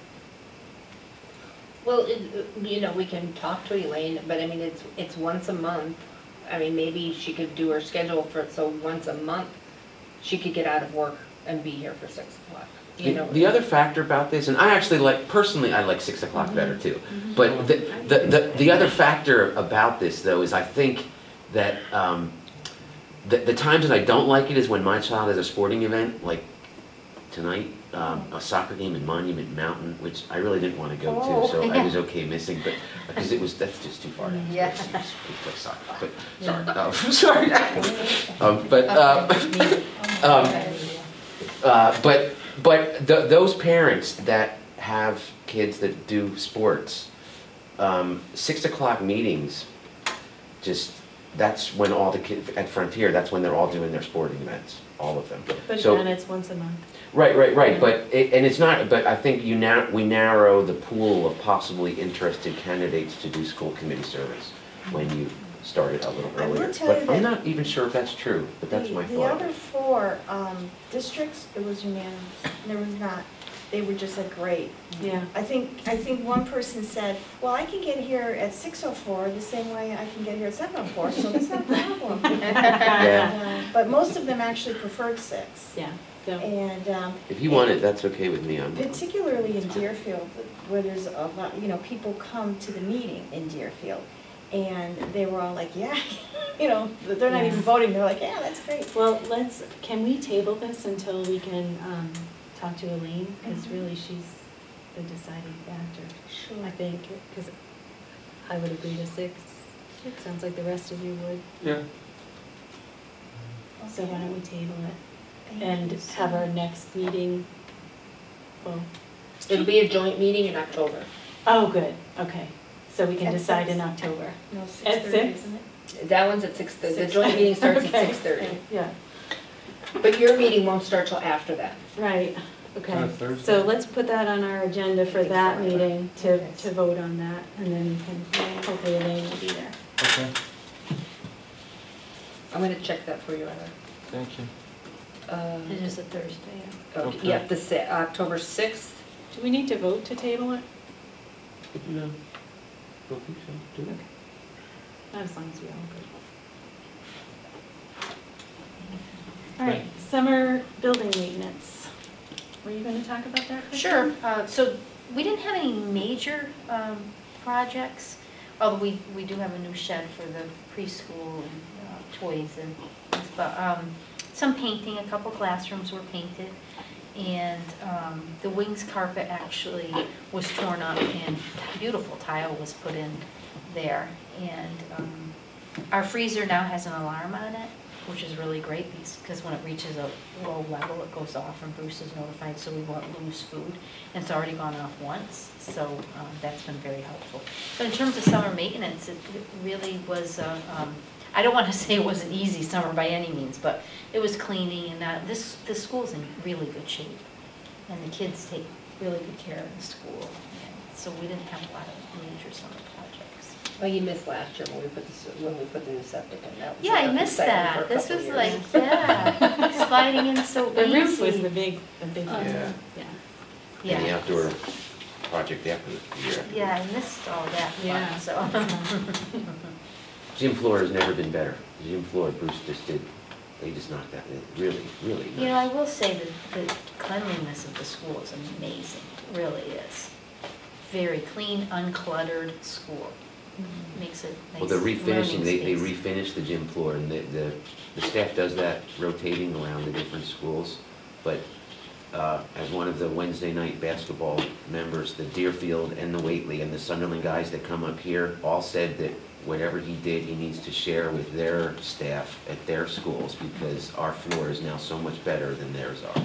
Well, it, you know, we can talk to Elaine, but I mean, it's, it's once a month. I mean, maybe she could do her schedule for, so once a month, she could get out of work and be here for six o'clock, you The, know. the other factor about this, and I actually like, personally, I like six o'clock better too. Mhm. But the, the, the, the other factor about this though is I think that, um, the, the times that I don't like it is when my child has a sporting event, like tonight, um, a soccer game in Monument Mountain, which I really didn't want to go Oh. to, so I was okay missing, but, because it was, that's just too far. Yeah. It's it's like soccer, but, sorry, um, sorry. Um, but, uh, um, uh, but, but th- those parents that have kids that do sports, um, six o'clock meetings, just, that's when all the kids, at Frontier, that's when they're all doing their sporting events, all of them. But So- again, it's once a month. Right, right, right, Yeah. but, it- and it's not, but I think you now, we narrow the pool of possibly interested candidates to do school committee service when you start it a little I will earlier. tell you But I'm that- not even sure if that's true, but that's the, my the thought. other four, um, districts, it was unanimous. There was not, they were just like, great. Yeah. I think, I think one person said, well, I can get here at six oh four the same way I can get here at seven oh four, so that's not a problem. Yeah. Uh, But most of them actually preferred six. Yeah, so, And um, If you want it, that's okay with me, I'm. particularly in Deerfield, where there's a lot, you know, people come to the meeting in Deerfield, and they were all like, yeah, you know, they're not Yeah. even voting, they're like, yeah, that's great. well, let's, can we table this until we can um, talk to Elaine? Because Mhm. really, she's the deciding factor, Sure. I think, because I would agree to six. It sounds like the rest of you would. Yeah. So why don't we table it Thank and you so have our much. next meeting? Well, It'll be a joint meeting in October. oh, good, okay. So we can At decide in six. October. No, At six thirty, six? isn't it? That one's at six, the Six. joint meeting starts at Okay. six thirty. Yeah, But your meeting won't start till after that. right, On okay. a Thursday? So let's put that on our agenda for that meeting to, Okay. to vote on that, and then we can, hopefully Elaine will be there. Okay, I'm gonna check that for you, Heather. thank you. Uh, It is a Thursday. oh, Okay. Yep, the si- October sixth. Do we need to vote to table it? No, don't think so, do we? Not as long as we all agree. All right, summer building maintenance. were you going to talk about that, Kristen? Sure. Uh, So we didn't have any major um, projects, although we, we do have a new shed for the preschool and uh, toys and things. But um, some painting, a couple classrooms were painted. And um, the wings carpet actually was torn up and beautiful tile was put in there. And um, our freezer now has an alarm on it, which is really great because when it reaches a low level, it goes off and Bruce is notified so we won't lose food. And it's already gone off once, so um, that's been very helpful. But in terms of summer maintenance, it it really was, uh, um, I don't want to say it was an easy summer by any means, but it was cleaning and uh, this, this school's in really good shape. And the kids take really good care of the school. And so we didn't have a lot of major summer projects. Well, you missed last year when we put the, when we put the new septic in. That was Yeah, I like missed exciting for that. a This couple was years. like, yeah, sliding in so The easy. roof was the big, the big Oh. one. Yeah. Yeah. And the Yeah. outdoor project after the year. after. Yeah, I missed all that Yeah. fun, so. Gym floor has never been better. The gym floor, Bruce just did, they just knocked that, really, really nice. You know, I will say that the cleanliness of the school is amazing, it really is. Very clean, uncluttered school. Makes it nice. Well, they're refinishing, learning they, they space. refinished the gym floor, and the, the, the staff does that rotating around the different schools. But, uh, as one of the Wednesday night basketball members, the Deerfield and the Whately and the Sunderland guys that come up here all said that whatever he did, he needs to share with their staff at their schools, because our floor is now so much better than theirs are.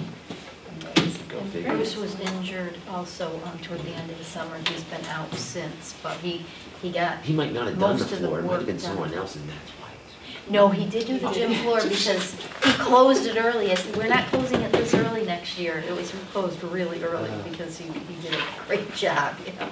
Go And figure. Bruce was injured also um, toward the end of the summer, he's been out since, but he, he got, He might not have done the Most of the floor, it might have been work done. someone else, and that's why. no, he did do the gym floor because he closed it early. I said, we're not closing it this early next year. It was closed really early because he, he did a great job, you know.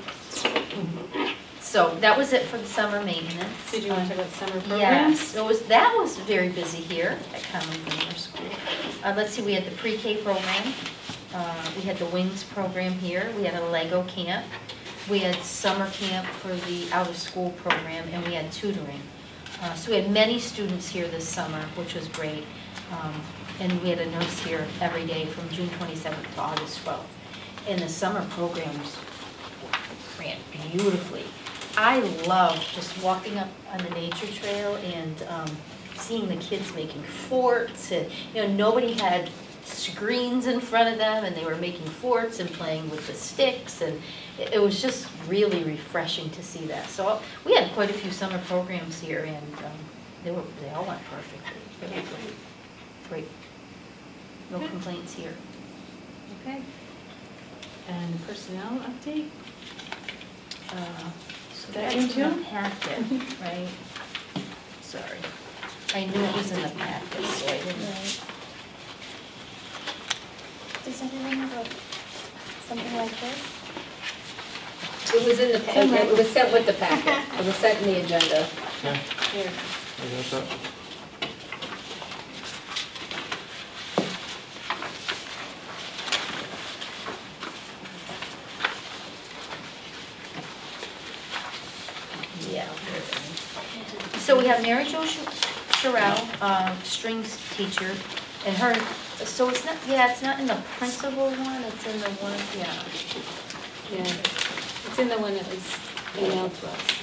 So that was it for the summer maintenance. Did you want to talk about summer programs? Yes, it was, that was very busy here at Conway Grammar School. Uh, let's see, we had the pre-K program, uh, we had the Wings program here, we had a Lego camp, we had summer camp for the out-of-school program, and we had tutoring. Uh, so we had many students here this summer, which was great. Um, and we had a nurse here every day from June twenty-seventh to August twelfth. And the summer programs ran beautifully. I love just walking up on the nature trail and um, seeing the kids making forts, and you know, nobody had screens in front of them, and they were making forts and playing with the sticks, and it, it was just really refreshing to see that. So we had quite a few summer programs here, and um, they were they all went perfectly. Really great, great. No Good. complaints here. Okay. And personnel update? Uh, So That that's in in too? the packet, right? Sorry. I knew it was in the packet, so I didn't. Does everyone have a, something like this? It was in the, pa- it was sent with the packet. It was sent in the agenda. Yeah, Here. I guess so. Yeah. So we have Mary Jo Sherrill, uh, strings teacher, and her, so it's not, yeah, it's not in the principal one, it's in the one, yeah. Yeah, it's in the one that was emailed to us.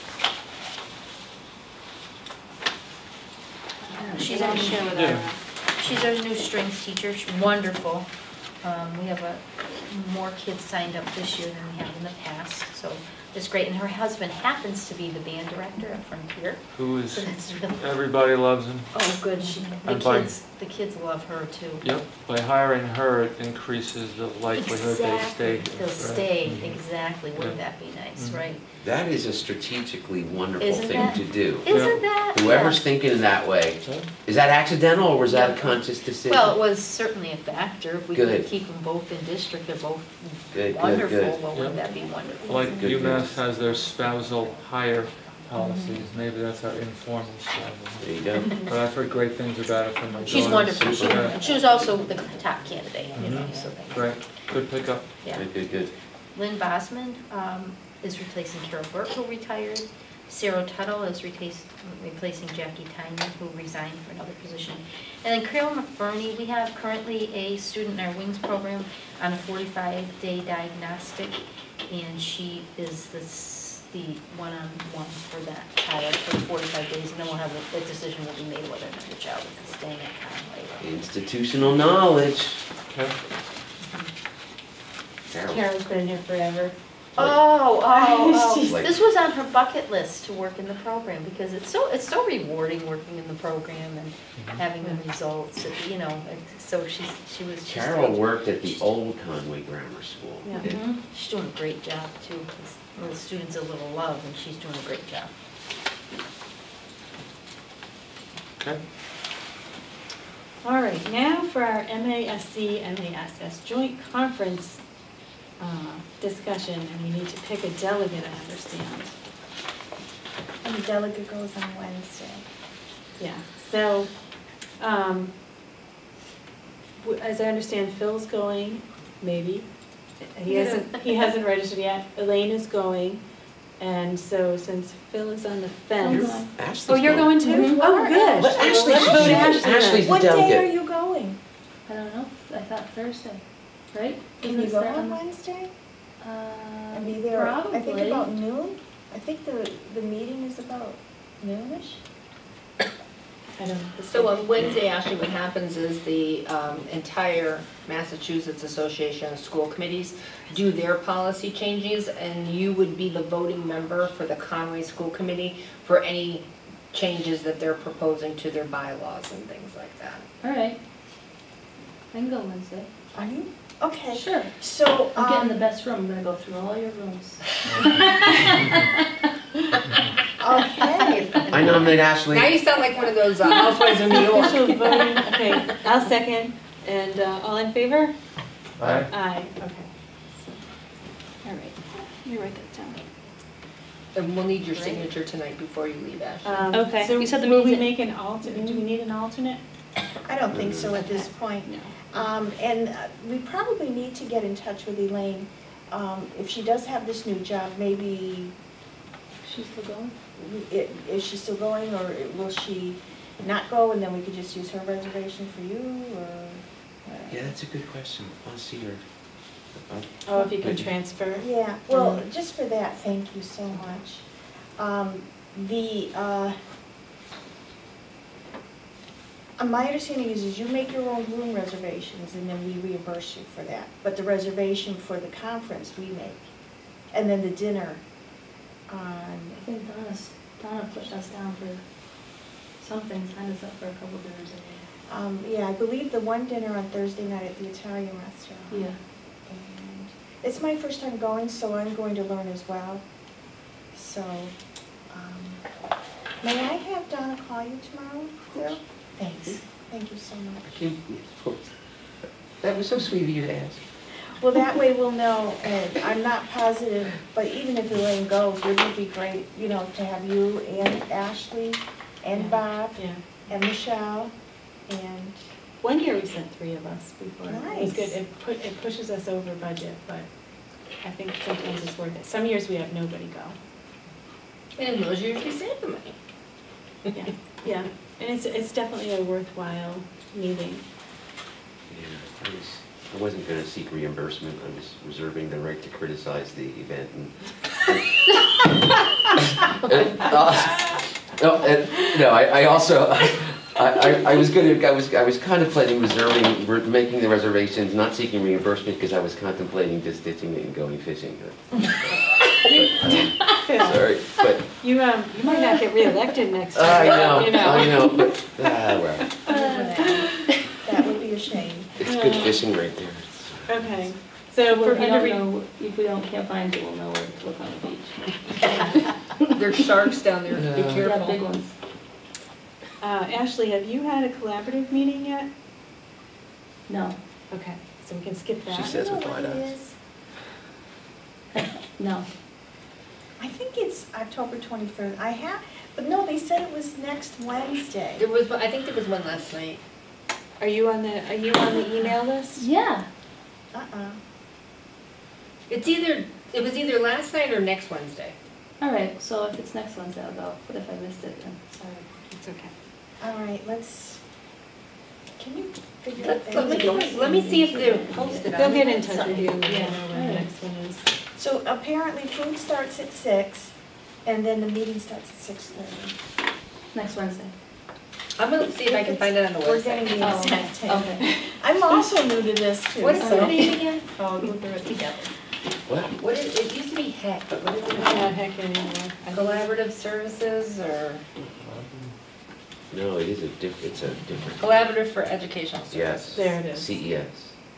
She's I'll our, share with Yeah. our, she's our new strings teacher, she's wonderful. Um, we have a, more kids signed up this year than we have in the past, so it's great. And her husband happens to be the band director at Frontier, Who is, so that's really, everybody loves him. oh, good, she, the And by- kids, the kids love her too. Yep, by hiring her, it increases the likelihood they stay. Exactly, they'll Right. stay, Mhm. exactly, wouldn't that be nice, Mhm. right? That is a strategically wonderful Isn't thing that- to do. Isn't that? Whoever's yeah. thinking that way, So, is that accidental or was that a Yeah. conscious decision? Well, it was certainly a factor, if we could Good. keep them both in district, they're both Good, good, wonderful, good. well, Yeah. wouldn't that be wonderful? Like Good UMass has their spousal hire policies, maybe that's our informal There spousal. you go. But I've heard great things about it from my daughter. She's wonderful, she, Yeah. she was also the top candidate, you know, Mhm. so, that- Great, good pickup. yeah. Good, good, good. Lynn Bosman um, is replacing Carol Burke, who retired. Sarah Tuttle is replaced, replacing Jackie Tynan, who resigned for another position. And then Carol McBurney, we have currently a student in our WINGS program on a forty-five day diagnostic, and she is the, s- the one-on-one for that child for forty-five days, and then we'll have a, a decision will be made whether or not the child is staying at Conway. Institutional knowledge. Okay. Carol. Carol's been here forever. Oh, oh, She's oh. like- This was on her bucket list to work in the program because it's so, it's so rewarding working in the program and having the results, you know, and so she's, she was. she's Carol doing- worked at the old Conway Grammar School. Yeah. It- Mhm. She's doing a great job too, because the students a little love and she's doing a great job. Okay. All right, now for our M A S C M A S S joint conference uh, discussion, and we need to pick a delegate, I understand. And the delegate goes on Wednesday. Yeah, so, um, w- as I understand, Phil's going, maybe. He hasn't, he hasn't registered yet. Elaine is going, and so since Phil is on the fence. going. Ashley's Oh, you're going too? Mhm. Oh, good. Well, Well, Ashley let's should go to be- Ashley then. Ashley's the What day are delegate. you going? I don't know, I thought Thursday, right? Can Isn't you it go start on the- Wednesday? Uh, And be there, I think probably. about noon? I think the, the meeting is about noonish? I don't know. So on Wednesday, actually, what happens is the um, entire Massachusetts Association of School Committees do their policy changes, and you would be the voting member for the Conway School Committee for any changes that they're proposing to their bylaws and things like that. All right. I can go Wednesday. Are you? Okay. Sure. So, I'm getting the um, best room, I'm gonna go through all your rooms. okay. I nominate Ashley. Now you sound like one of those uh, housewives of New York. Official voting, okay, I'll second, and uh, all in favor? Aye. Aye, okay. All right, let me write that down. And we'll need your signature tonight before you leave, Ashley. Um, Okay. So You said the will we meeting's make an alternate, do we need an alternate? I don't think so at this point. No. Um, and uh, we probably need to get in touch with Elaine. Um, if she does have this new job, maybe, She's still going? i- is she still going, or will she not go, and then we could just use her reservation for you, or? uh, Yeah, that's a good question. I'll see her. I'll- Oh, if you can transfer? Yeah, well, just for that, thank you so much. Um, the, uh, uh, my understanding is, is you make your own room reservations and then we reimburse you for that. But the reservation for the conference, we make. And then the dinner on, I think Donna's, Donna pushed us down for something, signed us up for a couple dinners. I um, yeah, I believe the one dinner on Thursday night at the Italian restaurant. think. Yeah. And it's my first time going, so I'm going to learn as well. So, um, may I have Donna call you tomorrow, Phil? Thanks, thank you so much. That was so sweet of you to ask. Well, that way we'll know, and I'm not positive, but even if Elaine goes, it would be great, you know, to have you and Ashley and Bob Yeah. and Michelle and, One year we sent three of us before. It was Nice. good. It pu- it pushes us over budget, but I think sometimes it's worth it. Some years we have nobody go. And in those years, we save the money. Yeah, yeah. And it's, it's definitely a worthwhile meeting. Yeah, I was, I wasn't gonna seek reimbursement, I was reserving the right to criticize the event and. And, uh, No, and, no, I, I also, I, I, I was gonna, I was, I was contemplating reserving, re- making the reservations, not seeking reimbursement, because I was contemplating just ditching it and going fishing. Phil, Sorry, but, you, um, you might not get reelected next year. I know, you I know, but, ah, well, that would be a shame. it's good fishing right there. Okay, so If we're we gonna don't re- know, if we don't, can't find you, we'll know where to look on the beach. There's sharks down there, be Yeah. Yeah, big careful. ones. uh, Ashley, have you had a collaborative meeting yet? No, Okay, so we can skip that. She says I with know what wide it eyes. is. no. I think it's October twenty-third. I have, but no, they said it was next Wednesday. There was, I think there was one last night. Are you on the, are you on the email list? Yeah, Uh-uh. It's either, it was either last night or next Wednesday. All right, so if it's next Wednesday, I'll go, but if I missed it, then sorry. It's okay. All right, let's, can you figure out Let that? let me, let me see if they're posted on. They'll get in the touch with you, website. you Yeah. know, when the next one is. So apparently food starts at six, and then the meeting starts at six thirty. Next Wednesday. I'm gonna see if I can find it on the We're getting website. the Oh, exact time. Okay. I'm also new to this too, What is so- the name again? Oh, I'll go through it together. What? What is, it used to be HEC, but what is It's it not now? heck anymore. I think- Collaborative Services or No, it is a diff, it's a different. Collaborative for Educational Services? Yes. There it is. C E S.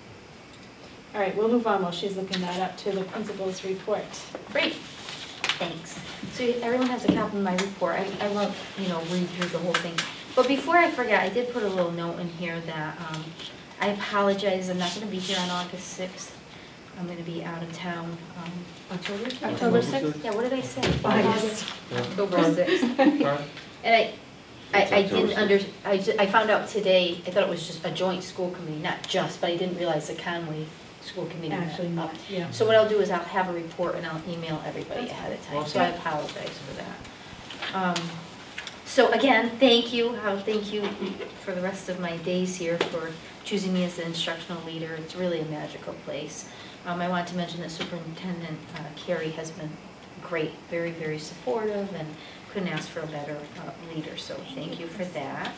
All right, we'll move on while she's looking that up to the principal's report. Great, thanks. So everyone has a copy of my report. I, I won't, you know, read through the whole thing. But before I forget, I did put a little note in here that um, I apologize, I'm not going to be here on August sixth. I'm going to be out of town. um, October? October sixth? Yeah, what did I say? August. October sixth. And I, I, It's I October didn't sixth. under, I, ju- I found out today, I thought it was just a joint school committee, not just, but I didn't realize the Conway School Committee met Actually, up. not, yeah. So what I'll do is I'll have a report and I'll email everybody That's ahead of fine. time, so I apologize for that. Um, So again, thank you, I'll thank you for the rest of my days here for choosing me as the instructional leader. It's really a magical place. Um, I want to mention that Superintendent uh, Carey has been great, very, very supportive, and couldn't ask for a better uh, leader, so thank you for that.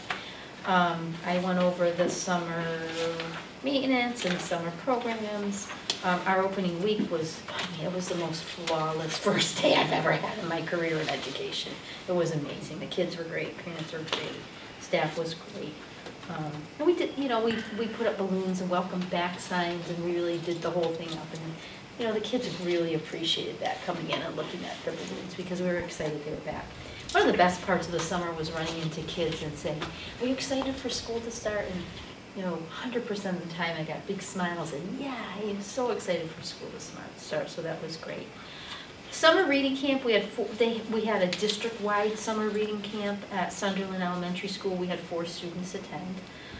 Um, I went over the summer maintenance and summer programs. Um, our opening week was, I mean, it was the most flawless first day I've ever had in my career in education. It was amazing. The kids were great, parents were great, staff was great. Um, and we did, you know, we, we put up balloons and welcome back signs, and we really did the whole thing up. And, you know, the kids really appreciated that, coming in and looking at the balloons, because we were excited they were back. One of the best parts of the summer was running into kids and saying, "Are you excited for school to start?" And, you know, one hundred percent of the time I got big smiles and, "Yeah, I am so excited for school to smart- start," so that was great. Summer reading camp, we had four, they, we had a district-wide summer reading camp at Sunderland Elementary School. We had four students attend.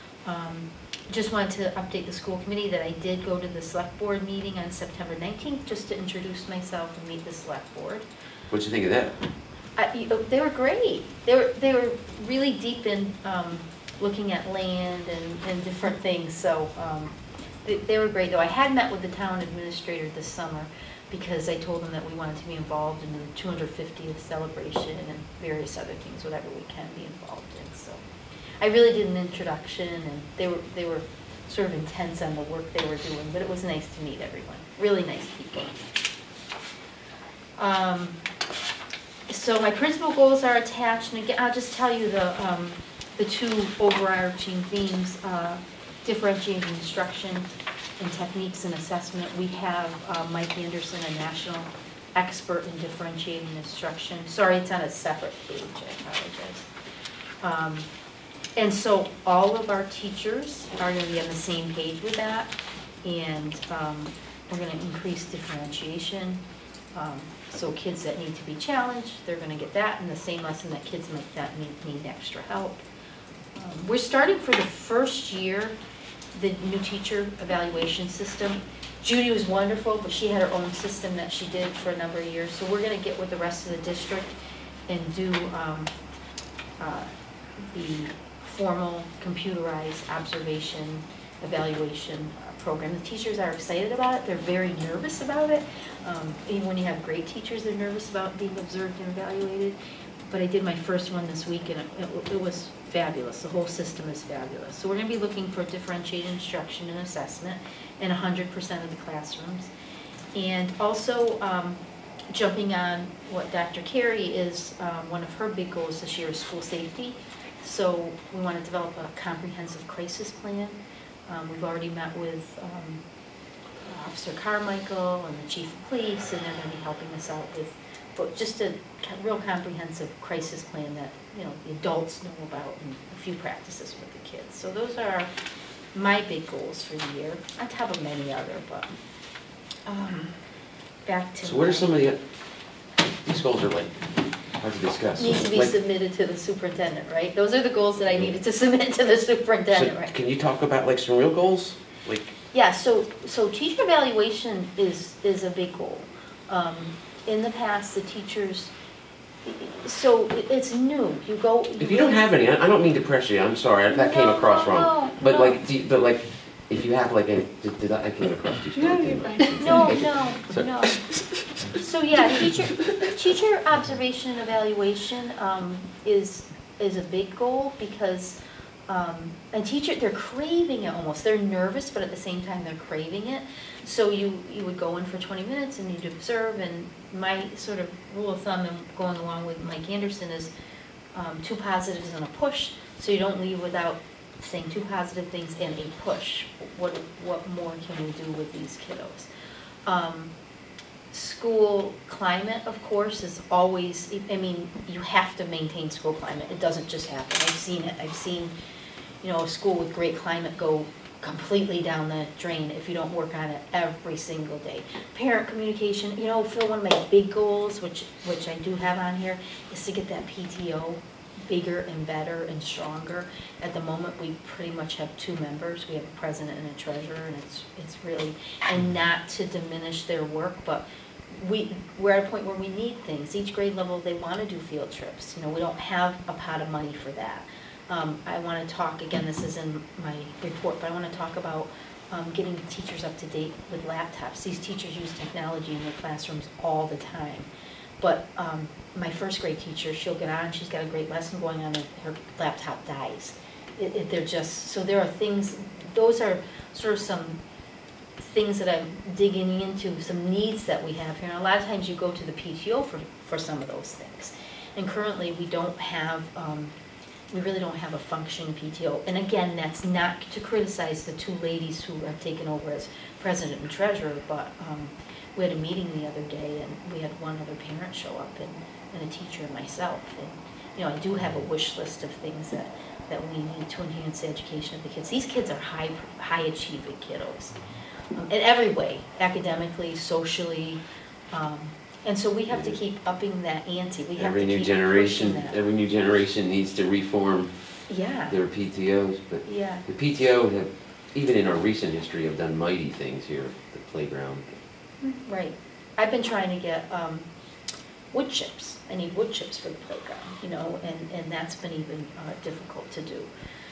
Um, just wanted to update the school committee that I did go to the select board meeting on September nineteenth, just to introduce myself and meet the select board. What'd you think of that? I, you know, they were great. They were, they were really deep in um, looking at land and, and different things, so um, they, they were great. Though I had met with the town administrator this summer, because I told them that we wanted to be involved in the two hundred fiftieth celebration and various other things, whatever we can be involved in. So I really did an introduction, and they were, they were sort of intense on the work they were doing, but it was nice to meet everyone. Really nice people. Um, So my principal goals are attached, and again, I'll just tell you the, um, the two overarching themes, uh, differentiating instruction and techniques and assessment. We have uh, Mike Anderson, a national expert in differentiating instruction. Sorry, it's on a separate page, I apologize. Um, and so all of our teachers are going to be on the same page with that, and um, we're going to increase differentiation. Um, So kids that need to be challenged, they're gonna get that, and the same lesson that kids might that need, need extra help. Um, We're starting for the first year, the new teacher evaluation system. Judy was wonderful, but she had her own system that she did for a number of years, so we're gonna get with the rest of the district and do um, uh, the formal computerized observation evaluation uh, program. The teachers are excited about it. They're very nervous about it. Um, even when you have great teachers, they're nervous about being observed and evaluated. But I did my first one this week, and it, it, it was fabulous. The whole system is fabulous. So we're going to be looking for differentiated instruction and assessment in one hundred percent of the classrooms. And also um, jumping on what Doctor Carey is, um, one of her big goals this year is school safety. So we want to develop a comprehensive crisis plan. Um, we've already met with um, Officer Carmichael and the Chief of Police, and they're going to be helping us out with but just a real comprehensive crisis plan that, you know, the adults know about, and a few practices with the kids. So those are my big goals for the year, on top of many other, but um, back to. So what are my- some of the, these goals are like, hard to discuss. Need to be Like- submitted to the superintendent, right? Those are the goals that I needed to submit to the superintendent, So right? can you talk about like some real goals? Like, Yeah, so, so teacher evaluation is, is a big goal. Um, in the past, the teachers, so it- it's new, you go. If you don't have any, I I don't mean to pressure you, I'm sorry, that came No, across no, wrong. no, But no. like, do you- but like, if you have like any, did did I, I came across too strong? No, you're didn't I? fine. No, no, Sorry. no. So, yeah, teacher, teacher observation and evaluation, um, is, is a big goal because, um, a teacher, they're craving it almost. They're nervous, but at the same time, they're craving it. So you, you would go in for twenty minutes and you'd observe, and my sort of rule of thumb and going along with Mike Anderson is, um, two positives and a push, so you don't leave without saying two positive things and a push. What, what more can we do with these kiddos? Um, School climate, of course, is always, I mean, you have to maintain school climate. It doesn't just happen. I've seen it. I've seen, you know, a school with great climate go completely down the drain if you don't work on it every single day. Parent communication, you know, Phil, one of my big goals, which, which I do have on here, is to get that P T O bigger and better and stronger. At the moment, we pretty much have two members. We have a president and a treasurer, and it's, it's really, and not to diminish their work, but we, we're at a point where we need things. Each grade level, they want to do field trips. You know, we don't have a pot of money for that. Um, I want to talk, again, this is in my report, but I want to talk about um, getting teachers up to date with laptops. These teachers use technology in their classrooms all the time. But um, my first grade teacher, she'll get on, she's got a great lesson going on, and her laptop dies. It, it, they're just, so there are things, those are sort of some things that I'm digging into, some needs that we have here. And a lot of times you go to the P T O for, for some of those things. And currently we don't have, um, we really don't have a functioning P T O. And again, that's not to criticize the two ladies who have taken over as president and treasurer, but um, we had a meeting the other day and we had one other parent show up and, and a teacher and myself. And, you know, I do have a wish list of things that, that we need to enhance the education of the kids. These kids are high, high achieving kiddos. Um, in every way, academically, socially, um, and so we have to keep upping that ante. We have Every to new keep generation, pushing that. every new generation needs to reform Yeah, their P T Os, but yeah, the P T O have, even in our recent history, have done mighty things here at the playground. right. I've been trying to get um, wood chips. I need wood chips for the playground, you know, and, and that's been even uh, difficult to do.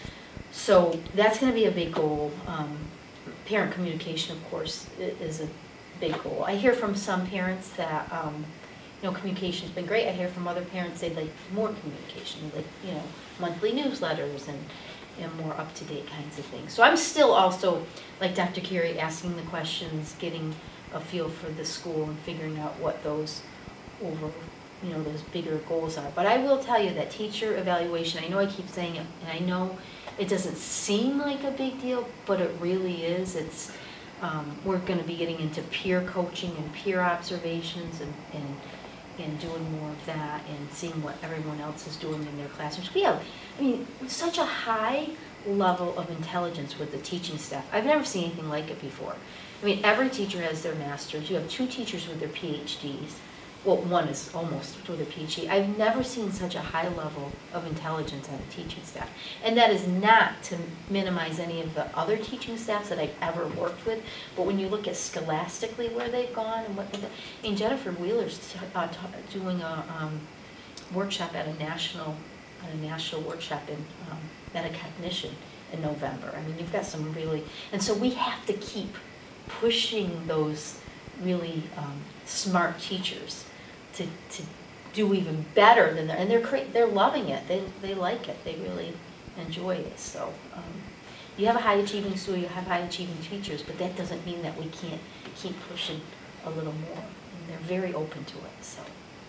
So that's going to be a big goal. Um, parent communication, of course, i- is a big goal. I hear from some parents that, um, you know, communication's been great. I hear from other parents they'd like more communication, like, you know, monthly newsletters and, and more up-to-date kinds of things. So I'm still also, like Doctor Curie, asking the questions, getting a feel for the school and figuring out what those over, you know, those bigger goals are. But I will tell you that teacher evaluation, I know I keep saying it, and I know it doesn't seem like a big deal, but it really is. It's, um, we're going to be getting into peer coaching and peer observations and, and, and doing more of that and seeing what everyone else is doing in their classrooms. We have, I mean, such a high level of intelligence with the teaching staff. I've never seen anything like it before. I mean, every teacher has their masters. You have two teachers with their P H Ds. Well, one is almost with a P H D. I've never seen such a high level of intelligence on a teaching staff. And that is not to minimize any of the other teaching staffs that I've ever worked with, but when you look at scholastically where they've gone and what they've done. I mean, Jennifer Wheeler's t uh, t doing a um, workshop at a national, at a national workshop in um, metacognition in November. I mean, you've got some really, and so we have to keep pushing those really um, smart teachers to, to do even better than they're, and they're cra they're loving it. They, they like it. They really enjoy it. So um, you have a high achieving school, you have high achieving teachers, but that doesn't mean that we can't keep pushing a little more. And they're very open to it. So,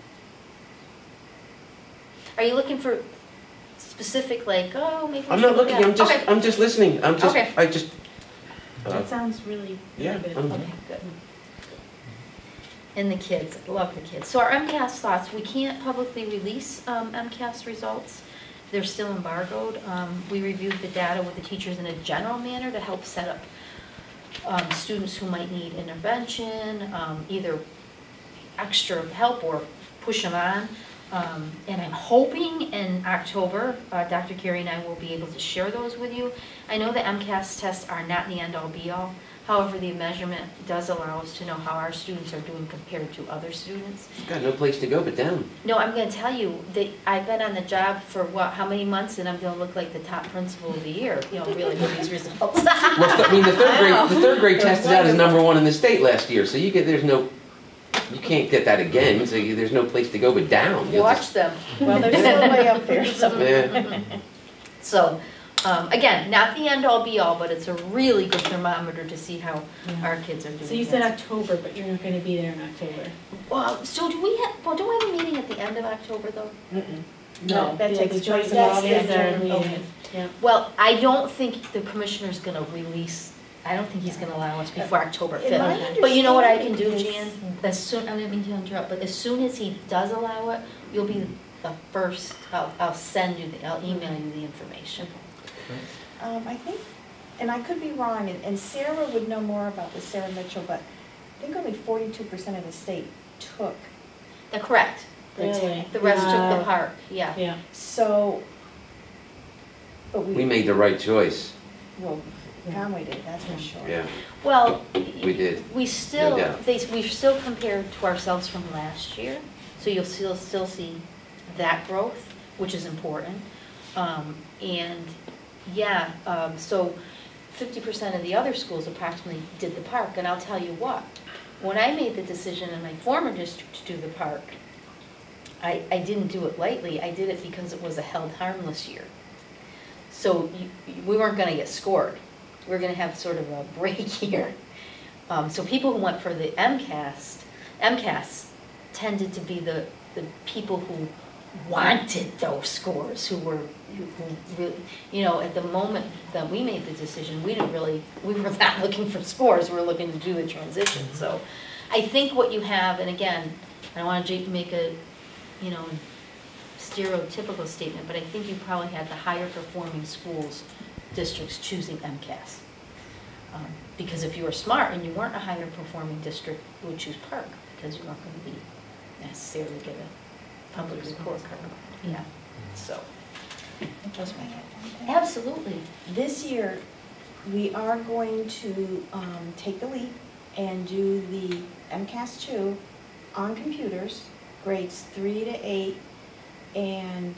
are you looking for specific, like, oh, maybe we I'm should not look looking, at- I'm just, Okay. I'm just listening, I'm just, Okay. I just. uh, That sounds really, Yeah, really good. I'm- Okay, good. And the kids, I love the kids. So our MCAS thoughts, we can't publicly release um, MCAS results. They're still embargoed. Um, we reviewed the data with the teachers in a general manner to help set up um, students who might need intervention, um, either extra help or push them on. Um, and I'm hoping in October, uh, Doctor Carey and I will be able to share those with you. I know the MCAS tests are not the end-all be-all, However, the measurement does allow us to know how our students are doing compared to other students. You've got no place to go but down. No, I'm gonna tell you, that I've been on the job for what, how many months, and I'm gonna look like the top principal of the year, you know, really with these results. Well, th- I mean, the third grade, the third grade tested out as number one in the state last year, so you get, there's no, you can't get that again, so you, there's no place to go but down. You'll Watch just- them. Well, they're still way up there, so. Yeah. So, um, again, not the end all be all, but it's a really good thermometer to see how Yeah. our kids are doing. So you said October, but you're not going to be there in October. Well, so do we have, well, do we have a meeting at the end of October though? No, that Yeah, takes the joint place That's next is our year. meeting. Okay. Yeah. Well, I don't think the commissioner's gonna release, I don't think he's gonna allow us before October In my fifth. But you know what I can do, understanding Jan? As soon, I didn't mean to interrupt, but as soon as he does allow it, you'll be the first, I'll, I'll send you, the I'll email you the information. Um, I think, and I could be wrong, and, and Sarah would know more about this, Sarah Mitchell, but I think only forty-two percent of the state took They're correct. the Really? test. The rest took Wow. the park, yeah. Yeah. So, but we. We made the right choice, Well, Conway did, that's for sure. yeah, Well, we did. we still, doubt. they, we've still compared to ourselves from last year, so you'll still, still see that growth, which is important. Um, and, yeah, um, so fifty percent of the other schools approximately did the park, and I'll tell you what, when I made the decision in my former district to do the park, I, I didn't do it lightly, I did it because it was a held harmless year. So you, you- we weren't gonna get scored, we were gonna have sort of a break year. Um, so people who went for the MCAS, MCAS tended to be the, the people who wanted those scores, who were, who who really, you know, at the moment that we made the decision, we didn't really, we were not looking for scores, we were looking to do the transition. So I think what you have, and again, I don't want to make a, you know, stereotypical statement, but I think you probably had the higher performing schools, districts choosing MCAS. Um, because if you were smart and you weren't a higher performing district, you would choose Park, because you weren't going to be necessarily get a public report card. Yeah, so, those my absolutely. This year, we are going to um, take the leap and do the MCAS two on computers, grades three to eight, and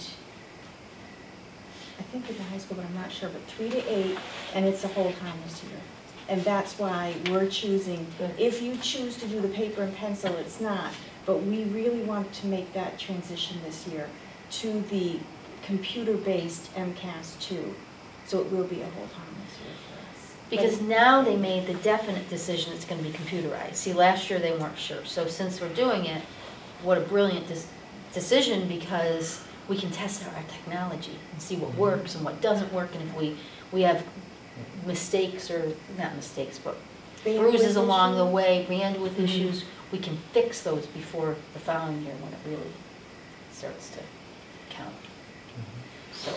I think at the high school, but I'm not sure, but three to eight, and it's a whole time this year. And that's why we're choosing, if you choose to do the paper and pencil, it's not, but we really want to make that transition this year to the computer-based MCAS two. So it will be a whole time this year for us. Because now they made the definite decision it's going to be computerized. See, last year they weren't sure. So since we're doing it, what a brilliant dis- decision, because we can test out our technology and see what works and what doesn't work. And if we, we have mistakes, or not mistakes, but bruises Bandwidth along the issue? way, bandwidth issues, we can fix those before the following year when it really starts to count. So,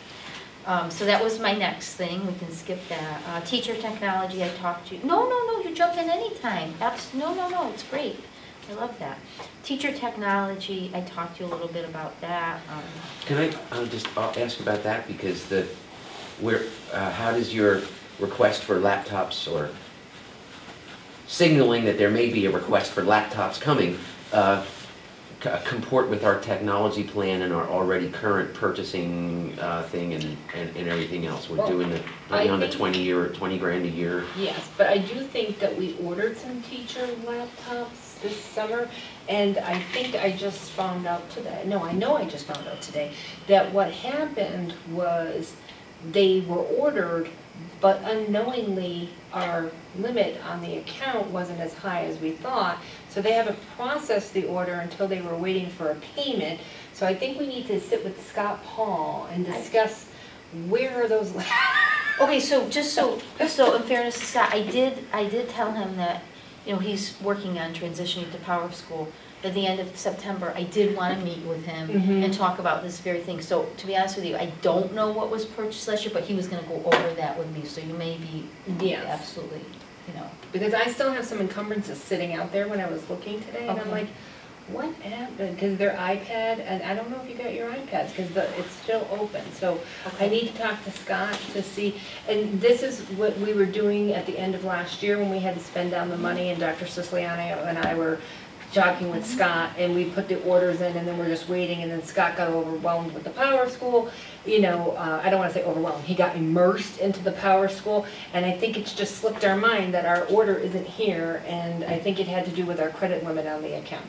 um, so that was my next thing, we can skip that. Uh, teacher technology, I talked to you, no, no, no, you jump in anytime, Abs- no, no, no, it's great, I love that. Teacher technology, I talked to you a little bit about that. Um, Can I, I'll just, I'll ask about that, because the, where, uh, how does your request for laptops, or signaling that there may be a request for laptops coming, uh, c- comport with our technology plan and our already current purchasing uh, thing and, and and everything else? We're Well, doing the, I on the think- twenty year, twenty grand a year. Yes, but I do think that we ordered some teacher laptops this summer, and I think I just found out today, no, I know I just found out today, that what happened was they were ordered, but unknowingly our limit on the account wasn't as high as we thought, so they haven't processed the order until they were waiting for a payment. So I think we need to sit with Scott Paul and discuss where are those laptops. Okay, so just so, so in fairness to Scott, I did, I did tell him that, you know, he's working on transitioning to Power School. At the end of September, I did want to meet with him Mhm. and talk about this very thing. So to be honest with you, I don't know what was purchased last year, but he was going to go over that with me, so you may be Yes. absolutely, you know. Because I still have some encumbrances sitting out there when I was looking today, and I'm Okay. like, what happened, because their iPad, and I don't know if you got your iPads, because the, it's still open, so I need to talk to Scott to see, and this is what we were doing at the end of last year when we had to spend down the money, and Doctor Siciliano and I were talking with Scott, and we put the orders in, and then we're just waiting, and then Scott got overwhelmed with the Power School, you know, uh, I don't wanna say overwhelmed, he got immersed into the Power School, and I think it's just slipped our mind that our order isn't here, and I think it had to do with our credit limit on the account.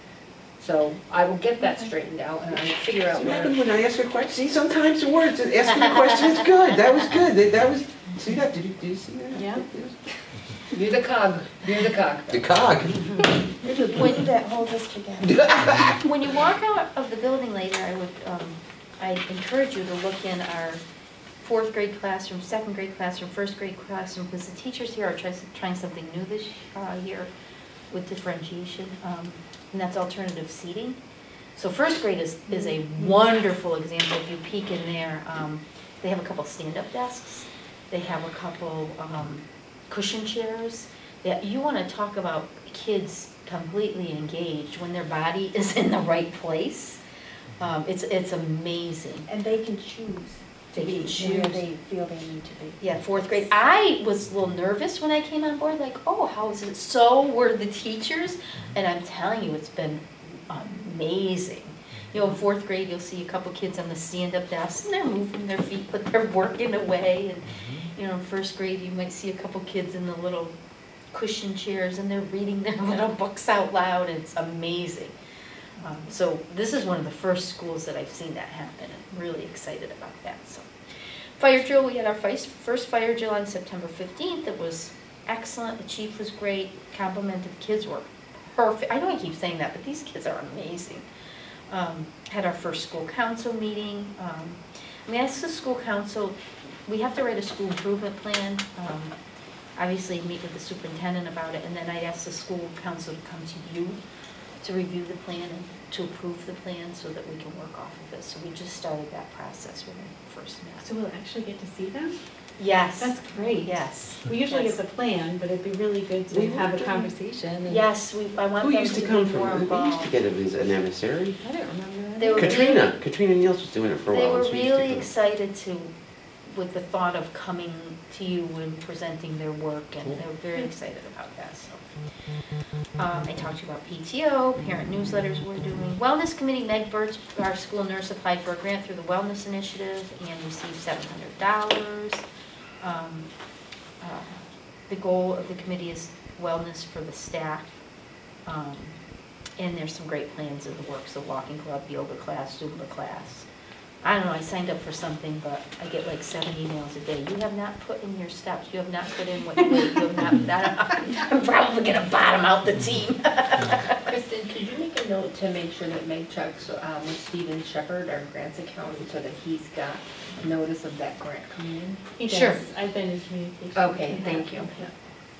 So I will get that straightened out, and I'll figure out See, where. when I ask a question, see, sometimes the words, asking a question is good, that was good, that, that was, see that, did you, did you see that? Yeah. You're the cog, you're the cog. The cog. You're the glue that holds us together. When you walk out of the building later, I would, um, I encourage you to look in our fourth grade classroom, second grade classroom, first grade classroom, because the teachers here are trying, trying something new this uh, year with differentiation, um, and that's alternative seating. So first grade is, is a wonderful example. If you peek in there, um, they have a couple stand-up desks. They have a couple um, cushion chairs. That you want to talk about kids completely engaged when their body is in the right place. Um, it's it's amazing. And they can choose They to be can where choose. they feel they need to be. Yeah, fourth grade. I was a little nervous when I came on board, like, oh, how is it? So were the teachers, and I'm telling you, it's been amazing. You know, in fourth grade, you'll see a couple kids on the stand-up desks, and they're moving their feet, but they're working away. And you know, in first grade, you might see a couple kids in the little cushion chairs, and they're reading their little books out loud. And it's amazing. Um, so this is one of the first schools that I've seen that happen. I'm really excited about that. So, fire drill, we had our first first fire drill on September fifteenth. It was excellent. The chief was great. Complimented the kids were perfect. I know I keep saying that, but these kids are amazing. Um, had our first school council meeting. Um, I mean, asked the school council, we have to write a school improvement plan. Um, obviously, meet with the superintendent about it, and then I asked the school council to come to you to review the plan and to approve the plan so that we can work off of it. So we just started that process when we first met. So we'll actually get to see them? Yes. That's great. Yes. We usually Yes. get the plan, but it'd be really good to We have a would. conversation. and- Yes, we, I want Who them used to to be come more from, we used to involved. get a visit, an emissary? I don't remember that. They were Katrina, Katrina Niels was doing it for a They while. were and she used to really come. excited to, with the thought of coming to you and presenting their work, and Cool. they were very excited about that, so. Um, I talked to you about P T O, parent newsletters we're doing. Wellness Committee, Meg Birch, our school nurse, applied for a grant through the Wellness Initiative and received seven hundred dollars. Um, uh, the goal of the committee is wellness for the staff. Um, and there's some great plans in the works, the walking club, yoga class, Zumba class. I don't know, I signed up for something, but I get like seven emails a day. You have not put in your steps, you have not put in what you need, you have not, that, I'm probably gonna bottom out the team. Kristen, could you make a note to make sure that Meg checks um, with Steven Shepherd, our grants accountant, so that he's got notice of that grant coming in? He does. Sure. I've been in communication. Okay, with thank him. you.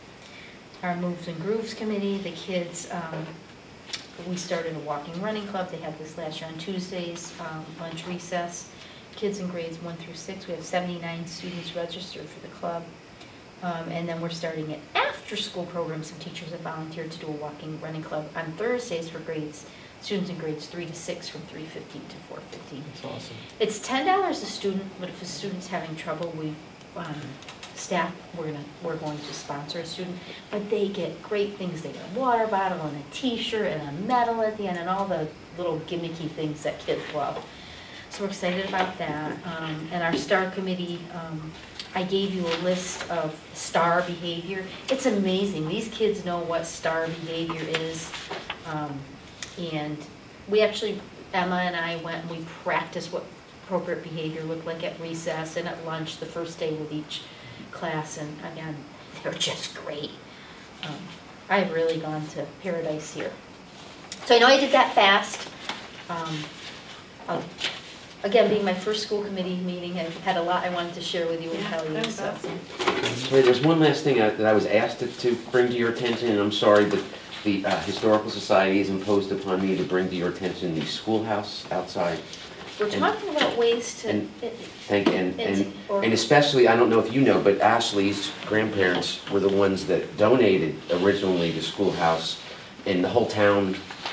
Our Moves and Grooves Committee, the kids, um, we started a walking running club. They had this last year on Tuesdays, um, lunch recess. Kids in grades one through six, we have seventy-nine students registered for the club. Um, and then we're starting an after-school program. Some teachers have volunteered to do a walking running club on Thursdays for grades, students in grades three to six from three fifteen to four fifteen. That's awesome. It's ten dollars a student, but if a student's having trouble, we, um, staff, we're gonna, we're going to sponsor a student. But they get great things. They get a water bottle and a t-shirt and a medal at the end and all the little gimmicky things that kids love. So we're excited about that. Um, and our STAR committee, um, I gave you a list of STAR behavior. It's amazing. These kids know what STAR behavior is. Um, and we actually, Emma and I went and we practiced what appropriate behavior looked like at recess and at lunch the first day with each class. And again, they're just great. Um, I've really gone to paradise here. So I know I did that fast. Um, I'll, again, being my first school committee meeting, I had a lot I wanted to share with you and Yeah, tell you. that was so. awesome. Wait, there's one last thing I- that I was asked to- to bring to your attention, and I'm sorry, but the uh, Historical Society has imposed upon me to bring to your attention the schoolhouse outside. We're And- talking about ways to, and- it- Thank, and, it's, and, or, and especially, I don't know if you know, but Ashley's grandparents were the ones that donated originally the schoolhouse, and the whole town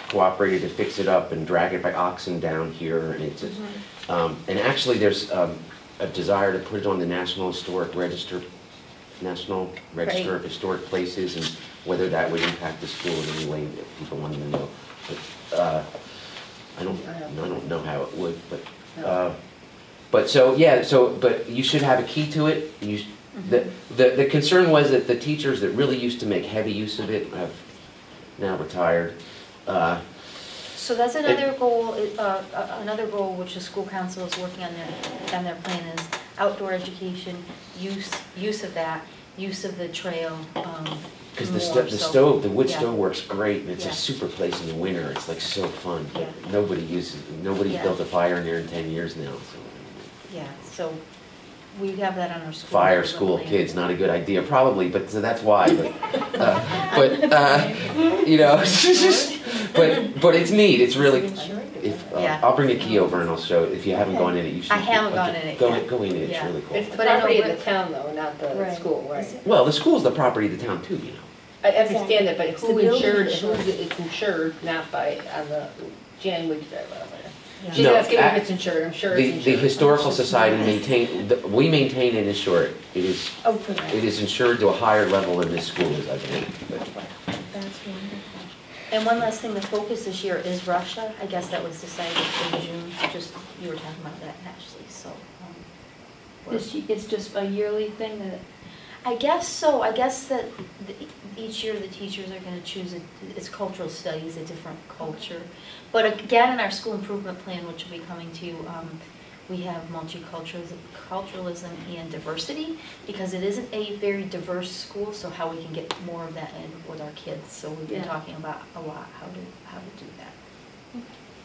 cooperated to fix it up and drag it by oxen down here, and it's, um, and actually, there's um, a desire to put it on the National Historic Register, National Register of Historic Places, and whether that would impact the school in any way that people wanted to know. But, uh, I don't, I don't know how it would, but, uh, but so, yeah, so, but you should have a key to it. You, the, the, the concern was that the teachers that really used to make heavy use of it have now retired. Uh, So that's another goal, uh, uh, another goal which the school council is working on their, on their plan is outdoor education, use, use of that, use of the trail, um, Because the, more, sto- the so- stove, the wood yeah. stove works great, and it's Yeah. a super place in the winter. It's like so fun. But Yeah. nobody uses, nobody's Yeah. built a fire in there in ten years now. So. Yeah, so we have that on our school. Fire improvement school plan. kids, not a good idea, probably, but so that's why. But, uh, but uh, you know, but but it's neat. It's really. If uh, Yeah. I'll bring a key over and I'll show it. If you haven't gone in it, you should. I haven't gone in it Go yet. go in it. It's Yeah. really cool. It's the But I know property of we're- the town though, not the Right. school, right? Is it- Well, the school's the property of the town too, you know. I understand that, but It's who the building insured, insurance. who's, it's insured not by, on the, Jan, we, Yeah. she's No, asking if ac- it's insured, I'm sure The, it's the insured. historical society maintain. The, we maintain and insure it. It is Oh, good. it is insured to a higher level than this school is, I believe. But, That's wonderful. And one last thing, the focus this year is Russia. I guess that was decided in June, just, you were talking about that, Ashley, so. um, we're- This, it's just a yearly thing that, I guess so. I guess that the- each year the teachers are going to choose, a, it's cultural studies, a different culture. But again, in our school improvement plan, which will be coming to you, um, we have multiculturalism culturalism and diversity, because it isn't a very diverse school, so how we can get more of that in with our kids. So we've been Yeah. talking about a lot, how to, how to do that.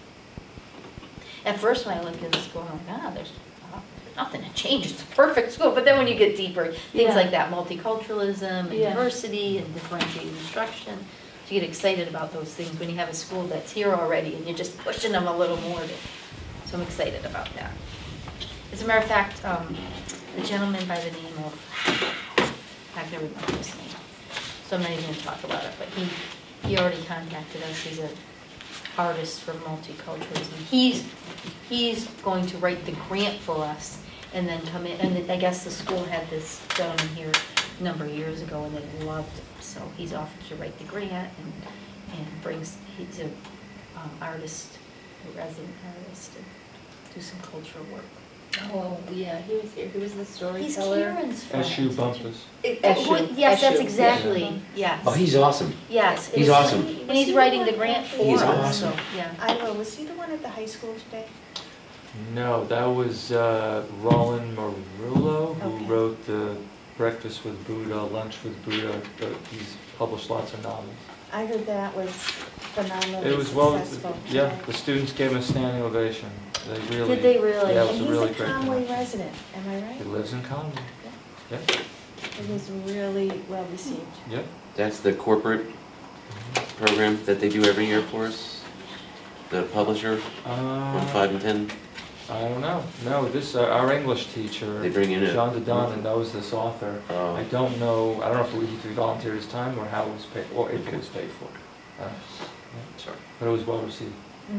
At first, when I looked at the school, I'm like, ah, there's uh, nothing to change, it's a perfect school. But then when you get deeper, things Yeah. like that, multiculturalism and Yeah. diversity and differentiated instruction, so you get excited about those things when you have a school that's here already and you're just pushing them a little more. To, so I'm excited about that. As a matter of fact, um, a gentleman by the name of, I've never remember his name, so I'm not even going to talk about it, but he, he already contacted us. He's an artist for multiculturalism. He's, he's going to write the grant for us and then come in, and I guess the school had this gentleman here a number of years ago and they loved it. So he's offered to write the grant and, and brings, he's an um, artist, a resident artist, and do some cultural work. Oh, yeah, he was here, he was the He's storyteller. Kieran's friend. S U bumpers. Oh, well, yes, that's Eshu, exactly, yeah. yes. oh, he's awesome. Yes. He's it's- awesome. And he's writing the grant for He's us, so, awesome. yeah. Ira, was he the one at the high school today? No, that was uh, Roland Marullo, who Okay. wrote the Breakfast with Buddha, Lunch with Buddha. Uh, He's published lots of novels. I heard that was phenomenally It was well, successful. yeah, the students gave him a standing ovation. They really. Did they really? Yeah, it And was a he's really a great Conway night. resident, am I right? He lives in Conway. Yep, It was really well received. yep. That's the corporate program that they do every year for us. The publisher on Uh, five and ten. I don't know. No, this, uh, our English teacher, They bring in a- John DeDonna, knows this author. Uh, I don't know, I don't know if he- if he volunteered his time or how it was paid, or if it was paid for. Uh, yeah. Sorry. But it was well received.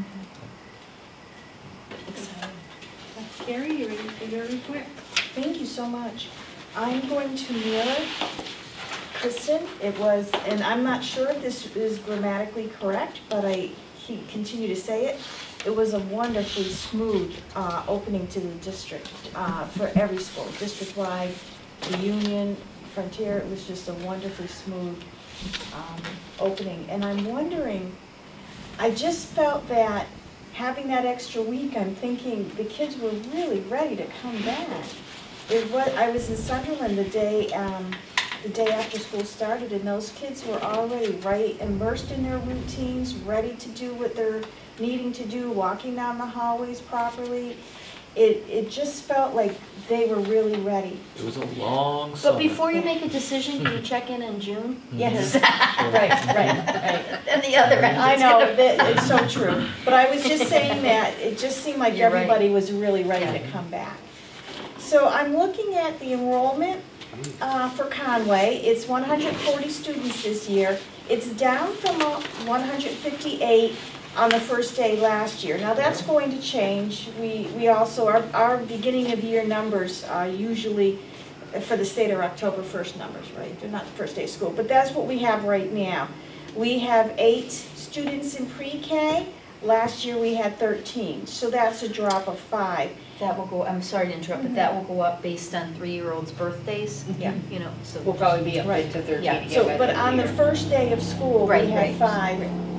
Carrie, you ready for your report? Thank you so much. I'm going to mirror Kristen. It was, and I'm not sure if this is grammatically correct, but I he continue to say it. It was a wonderfully smooth uh, opening to the district uh, for every school, district-wide, the Union, Frontier. It was just a wonderfully smooth um, opening. And I'm wondering, I just felt that having that extra week, I'm thinking the kids were really ready to come back. It was, I was in Sunderland the day, um, the day after school started, and those kids were already right immersed in their routines, ready to do what they're needing to do, walking down the hallways properly. It, it just felt like they were really ready. It was a long summer. But before you make a decision, can you check in in June? Yes, Yeah. right, right, right. And the other end. I it's know, gonna- that, it's so true. But I was just saying that, it just seemed like You're right. everybody was really ready to Yeah. come back. So I'm looking at the enrollment uh, for Conway. It's one hundred forty students this year, It's down from uh, one hundred fifty-eight on the first day last year. Now, that's going to change. We, we also, our, our beginning of year numbers are usually, for the state, are October first numbers, right? They're not the first day of school, but that's what we have right now. We have eight students in pre-K. Last year, we had thirteen, so that's a drop of five. That will go, I'm sorry to interrupt, but that will go up based on three-year-olds' birthdays, Yeah. you know, so. We'll probably be up Right. to thirteen Yeah. again So, by but the end on of the year. first day of school, we Right, had right. five.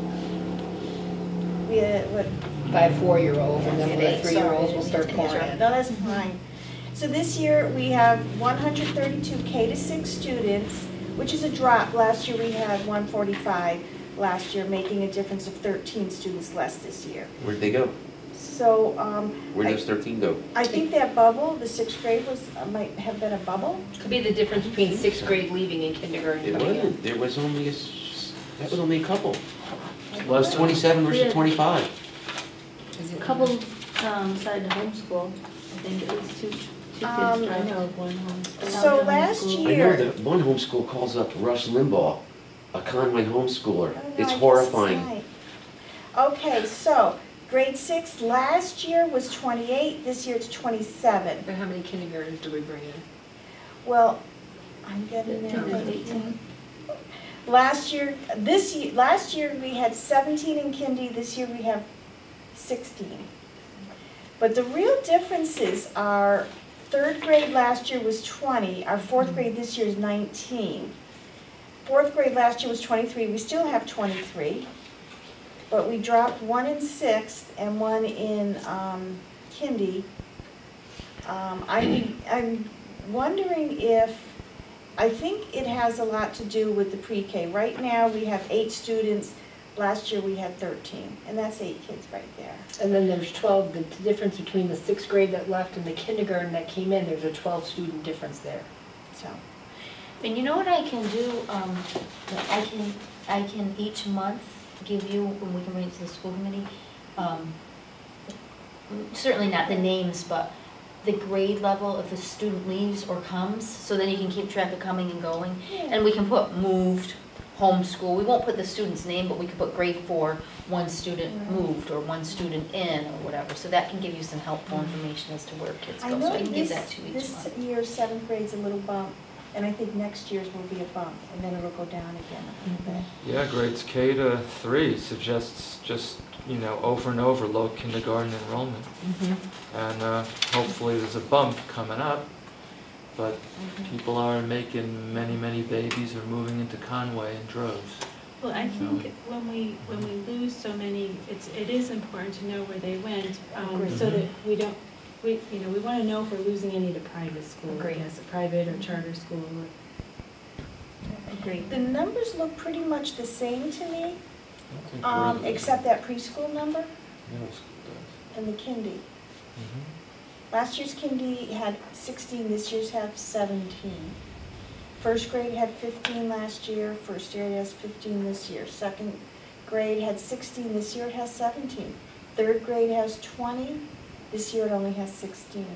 We had, what, Five four-year-olds, and then Yeah, the eight, three-year-olds sorry, will start it's pouring extra. in. no, that's fine. So this year, we have one hundred thirty-two K to six students, which is a drop. Last year, we had one forty-five last year, making a difference of thirteen students less this year. Where'd they go? So, um, Where'd I- those thirteen go? I think that bubble, the sixth grade was, uh, might have been a bubble. Could be the difference between sixth grade leaving and kindergarten It coming in. wasn't, there was only a, s- that was only a couple. It was twenty-seven versus Yeah. twenty-five. Is it- A couple um, decided to homeschool. I think at least two, two kids Um, tried I to. know of one homeschool. So last I year- know that one homeschool calls up Rush Limbaugh, a Conway homeschooler. Oh, no, It's I guess horrifying. right. Okay, so grade six last year was twenty-eight, this year it's twenty-seven. But how many kindergartens do we bring in? Well, I'm getting there. Last year, this year, last year we had seventeen in kindy, this year we have sixteen. But the real differences are, third grade last year was twenty, our fourth grade this year is nineteen. Fourth grade last year was twenty-three, we still have twenty-three, but we dropped one in sixth and one in um, kindy. Um, I'm, I'm wondering if, I think it has a lot to do with the pre-K. Right now, we have eight students, last year we had thirteen, and that's eight kids right there. And then there's twelve, the difference between the sixth grade that left and the kindergarten that came in, there's a twelve student difference there. So, And you know what I can do, um, I can, I can each month give you, when we can bring it to the school committee, um, certainly not the names, but the grade level if a student leaves or comes, so then you can keep track of coming and going. And we can put moved, homeschool, we won't put the student's name, but we could put grade four, one student Right. moved or one student in or whatever. So that can give you some helpful information as to where kids I go. So know I can give this, that to you each this month. year's seventh grade's a little bump, and I think next year's will be a bump, and then it'll go down again a little bit. Yeah, grades K to three suggests just, you know, over and over low kindergarten enrollment. And uh, hopefully there's a bump coming up, but people are making many, many babies or moving into Conway in droves. Well, I think when we, when we lose so many, it's, it is important to know where they went, um, Agreed. so that we don't, we, you know, we want to know if we're losing any to private school. Agreed. Yes, a private or charter school. Agreed. The numbers look pretty much the same to me, I think um, we're- except that preschool number Middle school does. and the kindy. Mhm. Last year's kindy had sixteen, this year's have seventeen. First grade had fifteen last year, first grade has fifteen this year. Second grade had sixteen, this year it has seventeen. Third grade has twenty, this year it only has sixteen.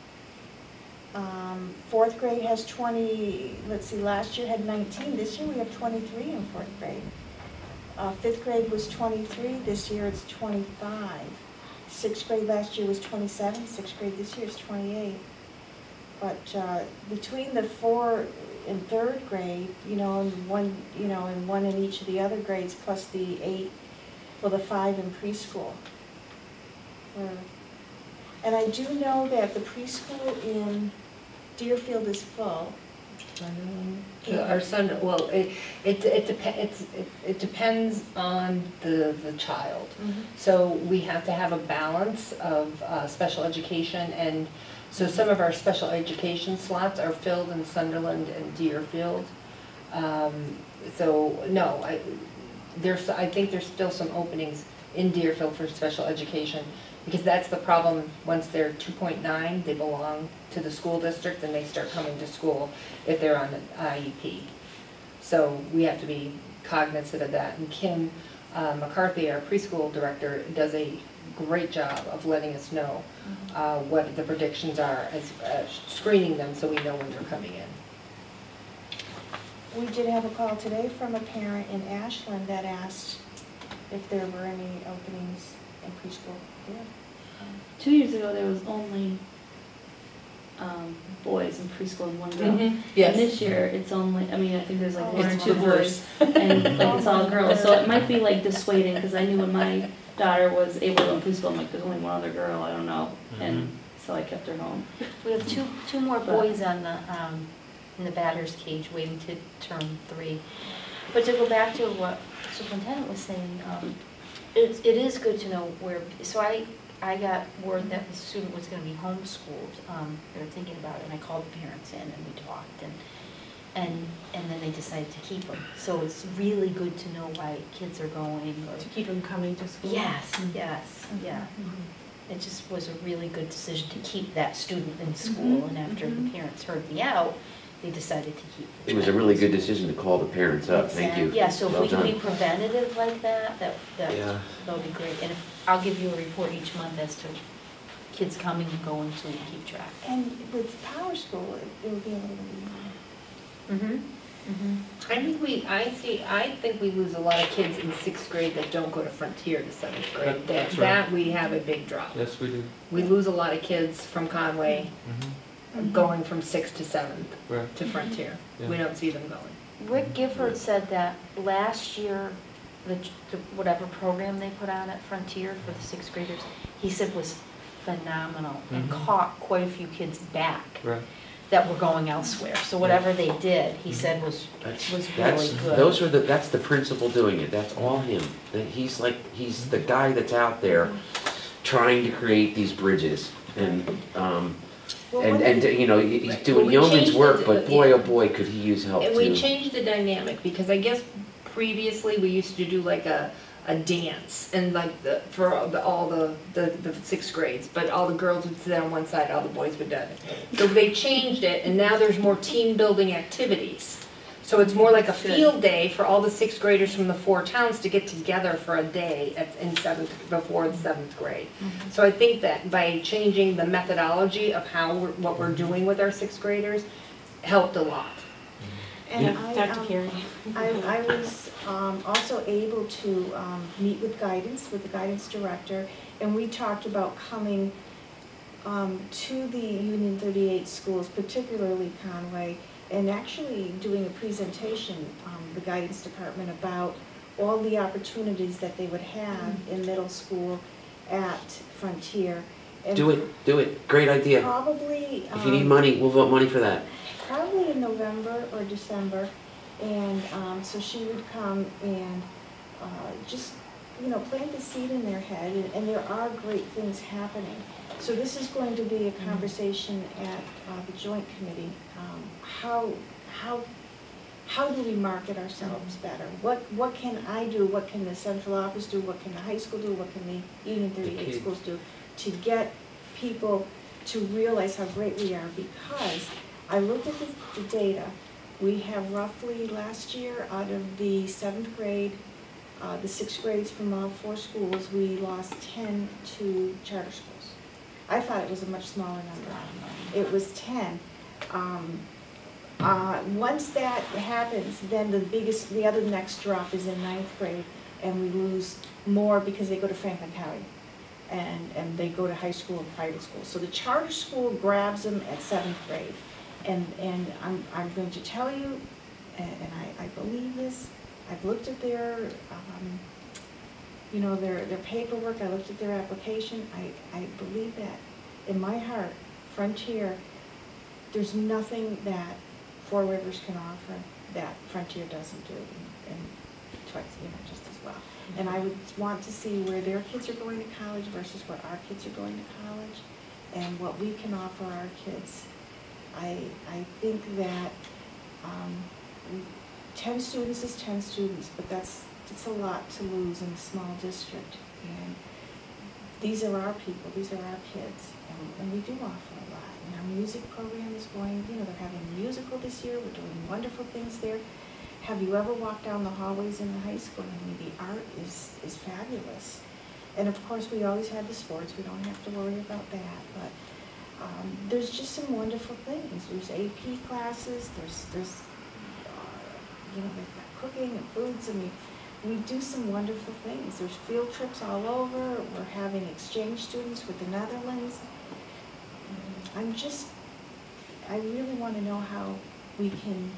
Um, fourth grade has twenty, let's see, last year had nineteen, this year we have twenty-three in fourth grade. Uh, fifth grade was twenty-three, this year it's twenty-five. Sixth grade last year was twenty-seven, sixth grade this year is twenty-eight. But, uh, between the four in third grade, you know, and one, you know, and one in each of the other grades, plus the eight, well, the five in preschool. We're- And I do know that the preschool in Deerfield is full. Yeah, Our son, well, it, it, it depe- it's, it, it depends on the, the child. So we have to have a balance of uh, special education, and so some of our special education slots are filled in Sunderland and Deerfield. Um, So, no, I, there's, I think there's still some openings in Deerfield for special education, because that's the problem. Once they're two point nine, they belong to the school district, and they start coming to school if they're on an I E P. So we have to be cognizant of that. And Kim uh, McCarthy, our preschool director, does a great job of letting us know uh, what the predictions are, as uh, screening them so we know when they're coming in. We did have a call today from a parent in Ashland that asked if there were any openings in preschool here. Two years ago, there was only um, boys in preschool and one girl. Mhm, And yes. this year, it's only, I mean, I think there's like one or It's two two boys. And like it's all girls, so it might be like dissuading, because I knew when my daughter was able to go in preschool, I'm like, there's only one other girl, I don't know. And so I kept her home. We have two, two more boys on the, um, in the batter's cage waiting to turn three. But to go back to what Superintendent was saying, um, it, it is good to know where, so I, I got word that the student was gonna be homeschooled. Um, they were thinking about it, and I called the parents in and we talked, and, and, and then they decided to keep them. So it's really good to know why kids are going, or. To keep them coming to school? Yes, yes, yeah. It just was a really good decision to keep that student in school, and after the parents heard me out, they decided to keep the It was a really good decision to call the parents up, thank you. Yeah, so if Well we can be done. preventative like that, that, that, Yeah. that would be great. And if, I'll give you a report each month as to kids coming and going, so we keep track. And with Power School, it it would be a little bit more. Mm-hmm, mm-hmm. I think we, I see, I think we lose a lot of kids in sixth grade that don't go to Frontier to seventh grade. That- That, that's right. that we have a big drop. Yes, we do. We lose a lot of kids from Conway Mhm. going from sixth to seventh Right. to Frontier. We Yeah. don't see them going. Rick Gifford said that last year, the, the whatever program they put on at Frontier for the sixth graders, he said was phenomenal and Mhm. caught quite a few kids back Right. that were going elsewhere. So whatever they did, he said was, That's, was that's, really good. those are the, that's the principal doing it, that's all him. That he's like, he's the guy that's out there trying to create these bridges. And, um, Well, and, what and, if- you know, he- he's Right. Well, doing we yeoman's changed work, it, but uh, boy, yeah. oh boy, could he use help And we too. changed the dynamic, because I guess previously we used to do like a, a dance, and like the, for all the, all the, the, the sixth grades, but all the girls would sit on one side, all the boys would do it. So they changed it, and now there's more team building activities. So it's more like a Good. field day for all the sixth graders from the four towns to get together for a day at, in seventh, before the seventh grade. So I think that by changing the methodology of how we're, what we're doing with our sixth graders helped a lot. And I, Doctor um, Carey? I, I was um, also able to um, meet with guidance, with the guidance director, and we talked about coming um, to the Union thirty-eight schools, particularly Conway, and actually doing a presentation, um, the guidance department, about all the opportunities that they would have in middle school at Frontier. And Do it, do it, great idea. Probably. If you need um, money, we'll vote money for that. Probably in November or December, and um, so she would come and uh, just, you know, plant the seed in their head, and, and there are great things happening. So this is going to be a conversation at uh, the joint committee. Um, how, how, how do we market ourselves better? What, what can I do? What can the central office do? What can the high school do? What can the Union thirty-eight kids. schools do to get people to realize how great we are? Because I looked at the, the data. We have roughly, last year, out of the seventh grade, uh, the sixth grades from all four schools, we lost ten to charter schools. I thought it was a much smaller number. It was ten. Um, uh, once that happens, then the biggest, the other next drop is in ninth grade, and we lose more because they go to Franklin County. And, and they go to high school and private school. So the charter school grabs them at seventh grade. And, and I'm, I'm going to tell you, and, and I, I believe this, I've looked at their, um, you know, their, their paperwork, I looked at their application, I, I believe that in my heart, Frontier, there's nothing that Four Rivers can offer that Frontier doesn't do, and, and twice, you know, just as well. And I would want to see where their kids are going to college versus where our kids are going to college, and what we can offer our kids. I, I think that um, ten students is ten students, but that's, it's a lot to lose in a small district. And these are our people, these are our kids, and, and we do offer a lot. And our music program is going, you know, they're having a musical this year, we're doing wonderful things there. Have you ever walked down the hallways in the high school? I mean, the art is, is fabulous. And of course, we always have the sports, we don't have to worry about that, but Um, there's just some wonderful things. There's A P classes, there's, there's uh, you know, they've got cooking and foods, and we, we do some wonderful things. There's field trips all over. We're having exchange students with the Netherlands. I'm just, I really want to know how we can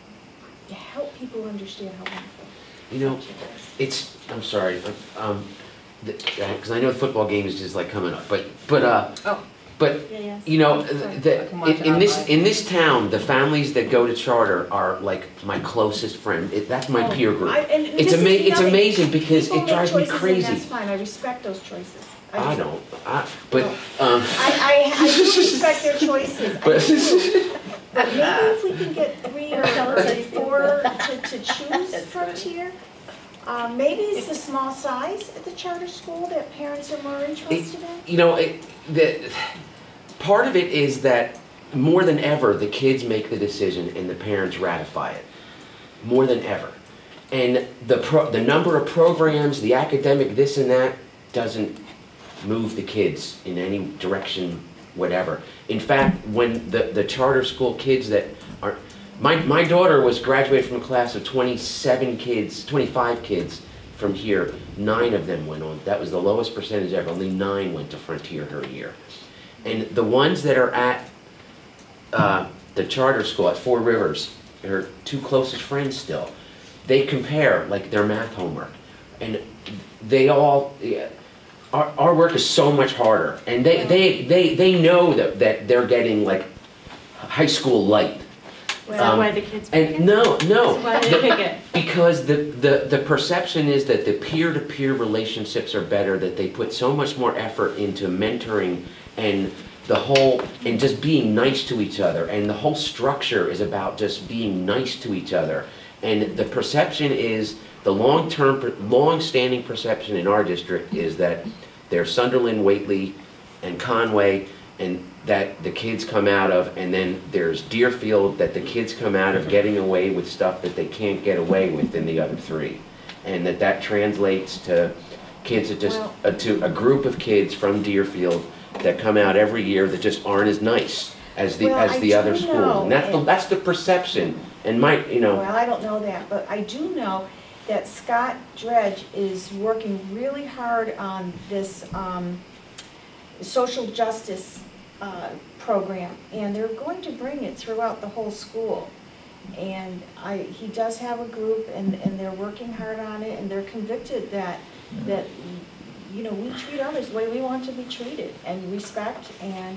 help people understand how wonderful You know, friendship is. it's, I'm sorry, um, because I know the football game is just like coming up, but, but, uh, Oh. but, Yeah, yes. you know, Sorry. the, I can watch it in this, online. in this town, the families that go to charter are like my closest friend. It- That's my Oh, peer group. I- and It's this is ama- the it's other- amazing because people it drives me make choices, and crazy. that's fine, I respect those choices. I just- don't, I, but, um. I, I, I do respect their choices. I But- do. But maybe if we can get three or or four to, to choose Frontier, uh, maybe it's the small size at the charter school that parents are more interested in. You know, it, the, part of it is that more than ever, the kids make the decision and the parents ratify it. More than ever. And the, pro, the number of programs, the academic this and that, doesn't move the kids in any direction, whatever. In fact, when the, the charter school kids that are, my, my daughter was graduated from a class of twenty-seven kids, twenty-five kids from here. Nine of them went on. That was the lowest percentage ever. Only nine went to Frontier her year. And the ones that are at uh, the charter school at Four Rivers, her two closest friends still, they compare like their math homework. And they all, yeah, our, our work is so much harder. And they, they, they, they know that, that they're getting like high school light. Is that Um, why the kids pick it? And no, no. Why do they pick it? Because the, the, the perception is that the peer-to-peer relationships are better, that they put so much more effort into mentoring and the whole, and just being nice to each other. And the whole structure is about just being nice to each other. And the perception is, the long-term, long-standing perception in our district is that there's Sunderland, Whately, and Conway, and that the kids come out of, and then there's Deerfield that the kids come out of getting away with stuff that they can't get away with in the other three. And that that translates to kids that just, Well- uh, to a group of kids from Deerfield that come out every year that just aren't as nice as the, Well, as I the do other schools. know, And that's the, and- that's the perception. And my, you know, Well, I don't know that, but I do know that Scott Dredge is working really hard on this um, social justice uh, program, and they're going to bring it throughout the whole school. And I, he does have a group, and, and they're working hard on it, and they're convicted that, that, you know, we treat others the way we want to be treated, and respect, and,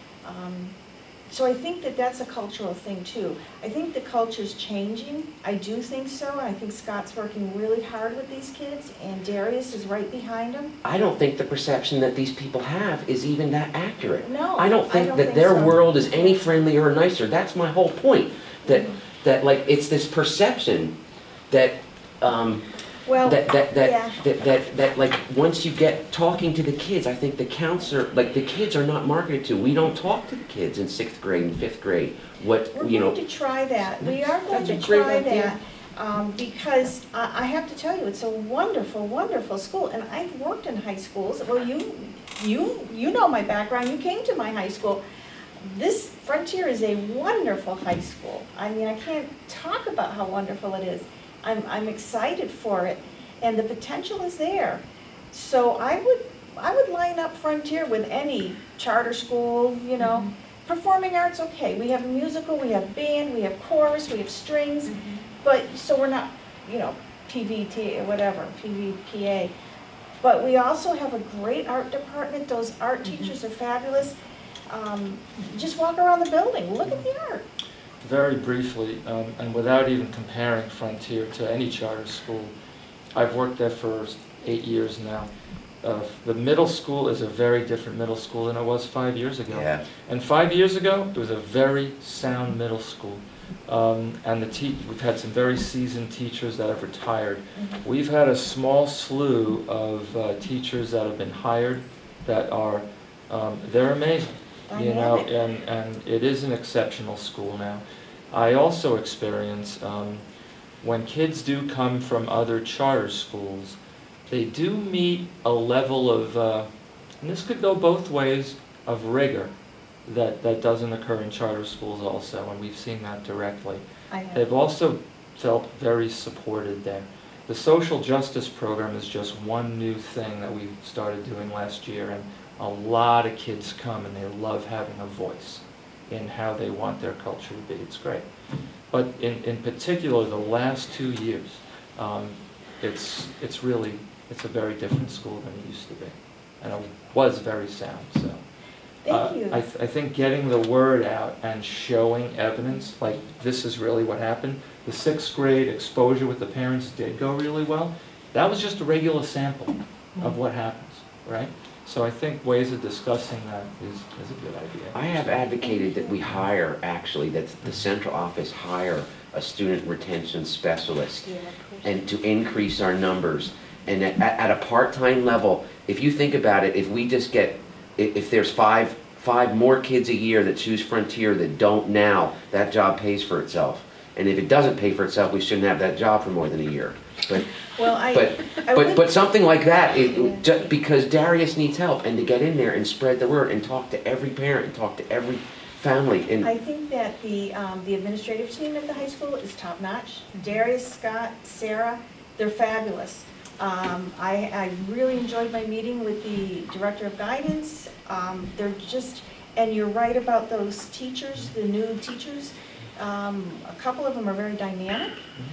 um, so I think that that's a cultural thing too. I think the culture's changing, I do think so, and I think Scott's working really hard with these kids, and Darius is right behind him. I don't think the perception that these people have is even that accurate. No, I don't think I don't that think their so. world is any friendlier or nicer. That's my whole point. That, Mhm. that like, it's this perception that, um, Well, that, that, that, yeah. that, that, that, like, once you get talking to the kids, I think the counselor, like, the kids are not marketed to. We don't talk to the kids in sixth grade and fifth grade. What, We're you know, going to try that. We are going That's a to great try idea. that, um, because I, I have to tell you, it's a wonderful, wonderful school, and I've worked in high schools. Well, you, you, you know my background, you came to my high school. This Frontier is a wonderful high school. I mean, I can't talk about how wonderful it is. I'm, I'm excited for it, and the potential is there. So I would, I would line up Frontier with any charter school, you know. Mm-hmm. Performing arts, okay, we have musical, we have band, we have chorus, we have strings, Mm-hmm. but, so we're not, you know, P V T or whatever, P V P A. But we also have a great art department, those art Mm-hmm. teachers are fabulous. Um, Just walk around the building, look at the art. Very briefly, um, and without even comparing Frontier to any charter school, I've worked there for eight years now. Uh, the middle school is a very different middle school than it was five years ago. yeah. And five years ago, it was a very sound middle school. Um, and the te we've had some very seasoned teachers that have retired. We've had a small slew of uh, teachers that have been hired that are, um, they're amazing. You know, Dynamic. and, and it is an exceptional school now. I also experience, um, when kids do come from other charter schools, they do meet a level of, uh, and this could go both ways, of rigor that, that doesn't occur in charter schools also, and we've seen that directly. I have. They've also felt very supported there. The social justice program is just one new thing that we started doing last year, and a lot of kids come and they love having a voice in how they want their culture to be. It's great. But in, in particular, the last two years, um, it's, it's really, it's a very different school than it used to be. And it was very sound, so. Uh, Thank you. I, th I think getting the word out and showing evidence, like this is really what happened. The sixth grade exposure with the parents did go really well. That was just a regular sample of what happens, right? So I think ways of discussing that is, is a good idea. I have advocated that we hire, actually, that the central office hire a student retention specialist and to increase our numbers. And at, at a part-time level, if you think about it, if we just get, if, if there's five, five more kids a year that choose Frontier that don't now, that job pays for itself. And if it doesn't pay for itself, we shouldn't have that job for more than a year. But, Well, I, but, I but, would- but something like that, it, ju- because Darius needs help, and to get in there and spread the word and talk to every parent and talk to every family. And I think that the, um, the administrative team at the high school is top-notch. Darius, Scott, Sarah, they're fabulous. Um, I, I really enjoyed my meeting with the director of guidance. Um, they're just, and you're right about those teachers, the new teachers. Um, a couple of them are very dynamic,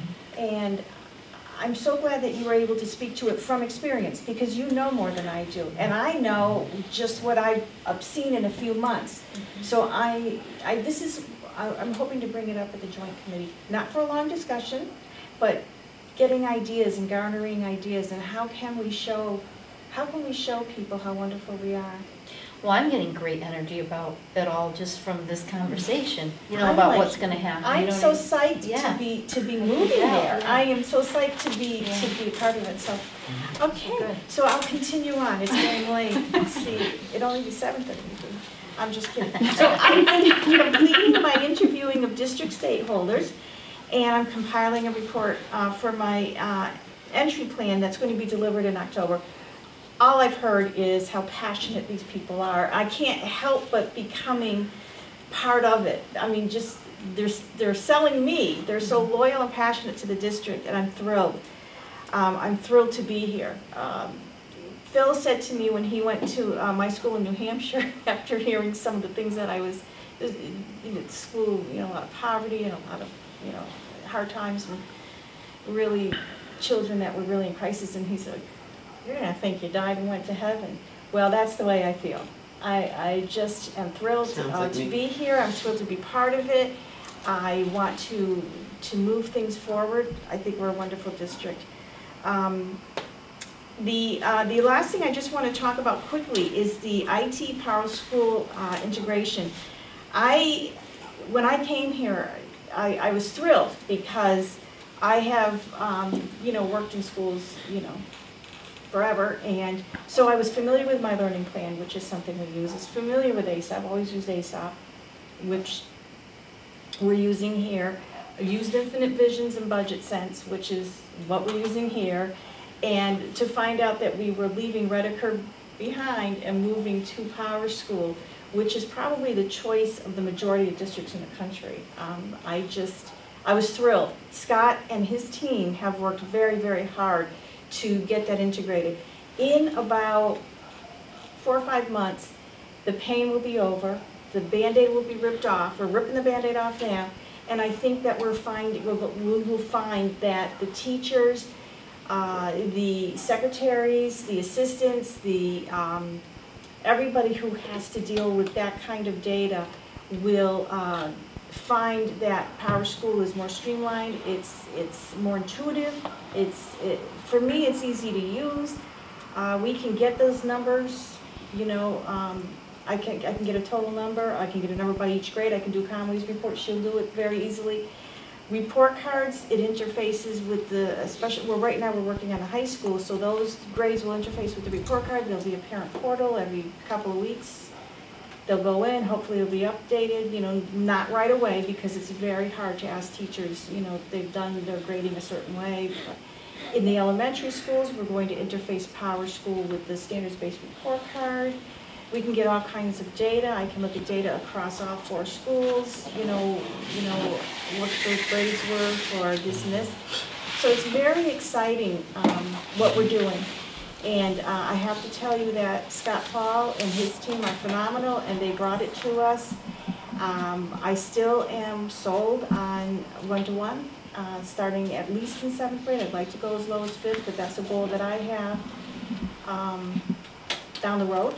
and I'm so glad that you were able to speak to it from experience, because you know more than I do, and I know just what I've I've seen in a few months. So I, I this is, I, I'm hoping to bring it up at the joint committee, not for a long discussion, but getting ideas and garnering ideas, and how can we show, how can we show people how wonderful we are. Well, I'm getting great energy about it all just from this conversation, you know, I'm about like- what's gonna happen. you I'm know so what psyched Yeah. to be, to be moving Yeah, there. yeah. I am so psyched to be, Yeah. to be a part of it, so. Okay, Good. so I'll continue on, it's getting late. Let's see, it'll only be seven thirty. I'm just kidding. So I've been completing my interviewing of district stakeholders, and I'm compiling a report uh, for my uh, entry plan that's going to be delivered in October. All I've heard is how passionate these people are. I can't help but becoming part of it. I mean, just, they're, they're selling me. They're so loyal and passionate to the district, and I'm thrilled. Um, I'm thrilled to be here. Um, Phil said to me when he went to uh, my school in New Hampshire, after hearing some of the things that I was, in at school, you know, a lot of poverty and a lot of, you know, hard times, and really children that were really in crisis, and he said, "You're gonna think you died and went to heaven." Well, that's the way I feel. I, I just am thrilled Sounds uh, like to me. be here. I'm thrilled to be part of it. I want to, to move things forward. I think we're a wonderful district. Um, the, uh, the last thing I just want to talk about quickly is the I T Power School uh, integration. I, when I came here, I, I was thrilled because I have, um, you know, worked in schools, you know, forever, and so I was familiar with my learning plan, which is something we use. I was familiar with A S A P, I've always used A S A P, which we're using here. I used Infinite Visions and Budget Sense, which is what we're using here, and to find out that we were leaving Redeker behind and moving to Power School, which is probably the choice of the majority of districts in the country. Um, I just, I was thrilled. Scott and his team have worked very, very hard to get that integrated. In about four or five months, the pain will be over, the Band-Aid will be ripped off, we're ripping the Band-Aid off now, and I think that we're finding, we will find that the teachers, uh, the secretaries, the assistants, the, um, everybody who has to deal with that kind of data will uh, find that Power School is more streamlined, it's, it's more intuitive, it's, it, for me it's easy to use. Uh, we can get those numbers, you know, um, I can, I can get a total number, I can get a number by each grade, I can do Conway's report, she'll do it very easily. Report cards, it interfaces with the, especially, well right now we're working on the high school, so those grades will interface with the report card, there'll be a parent portal every couple of weeks. They'll go in, hopefully it'll be updated, you know, not right away because it's very hard to ask teachers, you know, they've done their grading a certain way. But in the elementary schools, we're going to interface Power School with the standards-based report card. we can get all kinds of data. I can look at data across all four schools, you know, you know, what those grades were for dismissed. So it's very exciting, um, what we're doing. And uh, I have to tell you that Scott Paul and his team are phenomenal, and they brought it to us. Um, I still am sold on one-to-one, uh, starting at least in seventh grade. I'd like to go as low as fifth, but that's a goal that I have um, down the road.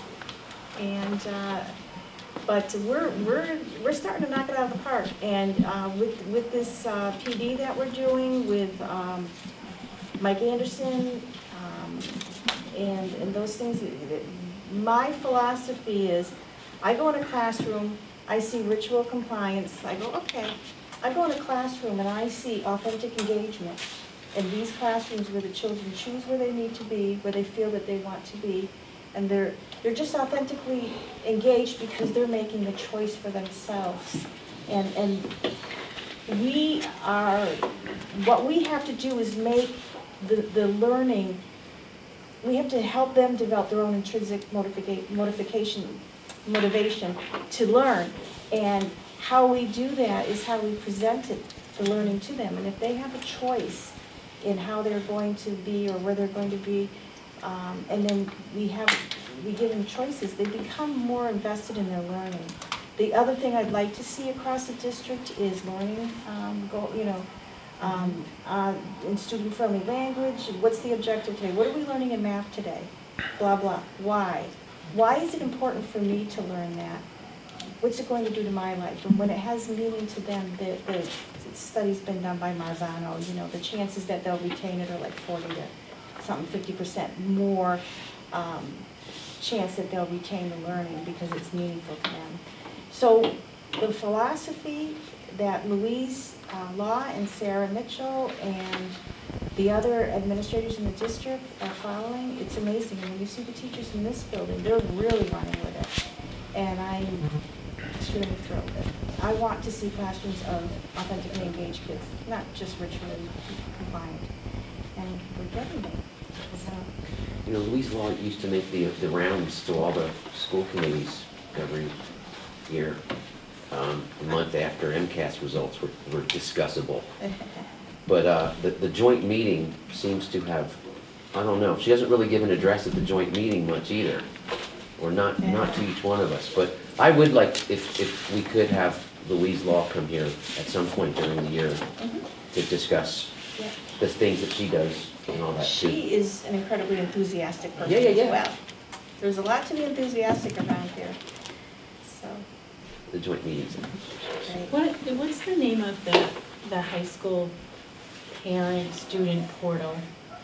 And uh, but we're we're we're starting to knock it out of the park. And uh, with with this uh, P D that we're doing with um, Mike Anderson um, and and those things, my philosophy is, I go in a classroom, I see ritual compliance. I go, okay. I go in a classroom and I see authentic engagement in these classrooms where the children choose where they need to be, where they feel that they want to be. And they're, they're just authentically engaged because they're making the choice for themselves. And, and we are, what we have to do is make the, the learning, we have to help them develop their own intrinsic motiva- motivation, motivation to learn. And how we do that is how we present it, the learning to them. And if they have a choice in how they're going to be or where they're going to be, Um, and then we have, we give them choices, they become more invested in their learning. The other thing I'd like to see across the district is learning, um, go, you know, um, uh, in student-friendly language. What's the objective today? What are we learning in math today? Blah, blah. Why? Why is it important for me to learn that? What's it going to do to my life? And when it has meaning to them, the, the study's been done by Marzano, you know, the chances that they'll retain it are like forty to something, fifty percent more um, chance that they'll retain the learning because it's meaningful to them. So the philosophy that Louise uh, Law and Sarah Mitchell and the other administrators in the district are following, it's amazing. And when you see the teachers in this building, they're really running with it. And I'm extremely thrilled. I want to see classrooms of authentically engaged kids, not just ritually compliant. And we're getting there. So, You know, Louise Law used to make the, the rounds to all the school committees every year, um, a month after M CAS results were, were discussable. But uh, the, the joint meeting seems to have, I don't know, she hasn't really given an address at the joint meeting much either, or not, not to each one of us. But I would like, if, if we could have Louise Law come here at some point during the year mhm. to discuss Yeah. the things that she does and all that too. She is an incredibly enthusiastic person Yeah, yeah, as yeah. well. There's a lot to be enthusiastic around here. So, The joint meetings. right. What, what's the name of the, the high school parent-student portal?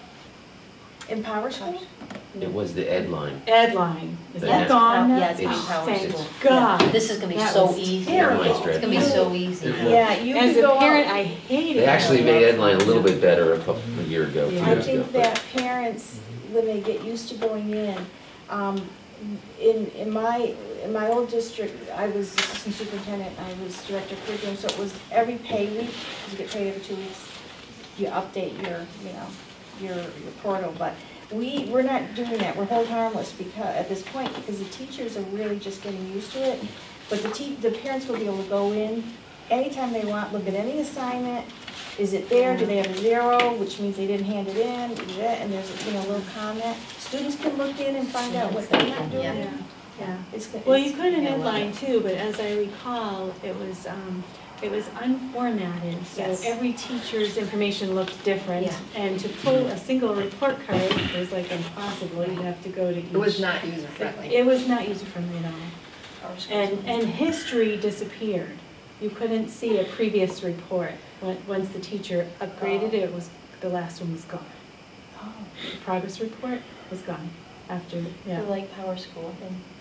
Empower School? It was the Ed line. Ed line, is The that Ed- gone now? Yeah, it's It's- Power Thank School. God. Yeah, This is gonna be That so was easy. terrible. It's gonna be so easy. It was. Yeah, you As can a go parent, out. I hate it. They actually made Ed line a little bit better a couple, a year ago, two Yeah. I years ago. think but- that parents, when they get used to going in, um, in, in my, in my old district, I was assistant superintendent, I was director of curriculum, so it was every pay week, you get paid every two weeks, you update your, you know, your, your portal, but we, we're not doing that, we're hold harmless because, at this point, because the teachers are really just getting used to it, but the te, the parents will be able to go in anytime they want, look at any assignment, is it there, do they have a zero, which means they didn't hand it in, is that, and there's, you know, a little comment. Students can look in and find out what they're not doing. Yeah. Yeah. It's, it's, Well, you could in Yeah, Ed well, line too, but as I recall, it was, um, it was unformatted, so Yes. every teacher's information looked different. Yeah. And to pull a single report card was like impossible, you'd have to go to each. It was not user-friendly. It was not user-friendly at all. Power School's And, amazing. and history disappeared. You couldn't see a previous report. When- Once the teacher upgraded it, it was, the last one was gone. oh, The progress report was gone after, yeah. I like Power School.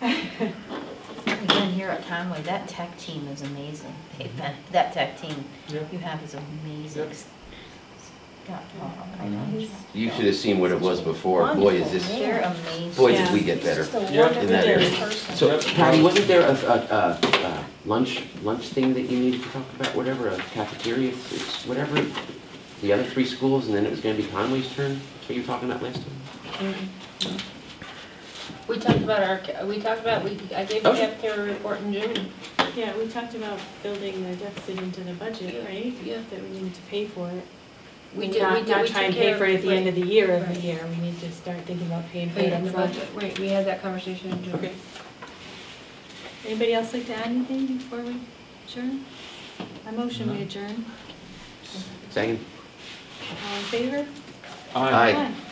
Again, here at Conway, that tech team is amazing. They've been, that tech team Yeah. you have is amazing. Yep. Scott Paul, I I know, know. he's You should have seen what it was before. Boy, is this, They're amazing. boy, did Yeah. we get better. just a Yeah. wonderful In that area. person. So Yep. Patty, wasn't there a, a, a, a lunch, lunch thing that you needed to talk about, whatever, a cafeteria, it's, it's whatever, the other three schools, and then it was gonna be Conway's turn? That's what you were talking about last time? We talked about our, we talked about, we, I gave the Okay. cafeteria report in June. Yeah, we talked about building the deficit into the budget, right? Yeah. That we needed to pay for it. We And did, not- we did, Not we try and took pay care for it at the end of the year of Right. the year. We need to start thinking about paying for Pay it in the upfront. budget, right, we had that conversation in June. Okay. Anybody else like to add anything before we adjourn? I motion we No. adjourn. Second? All in favor? Aye. Aye.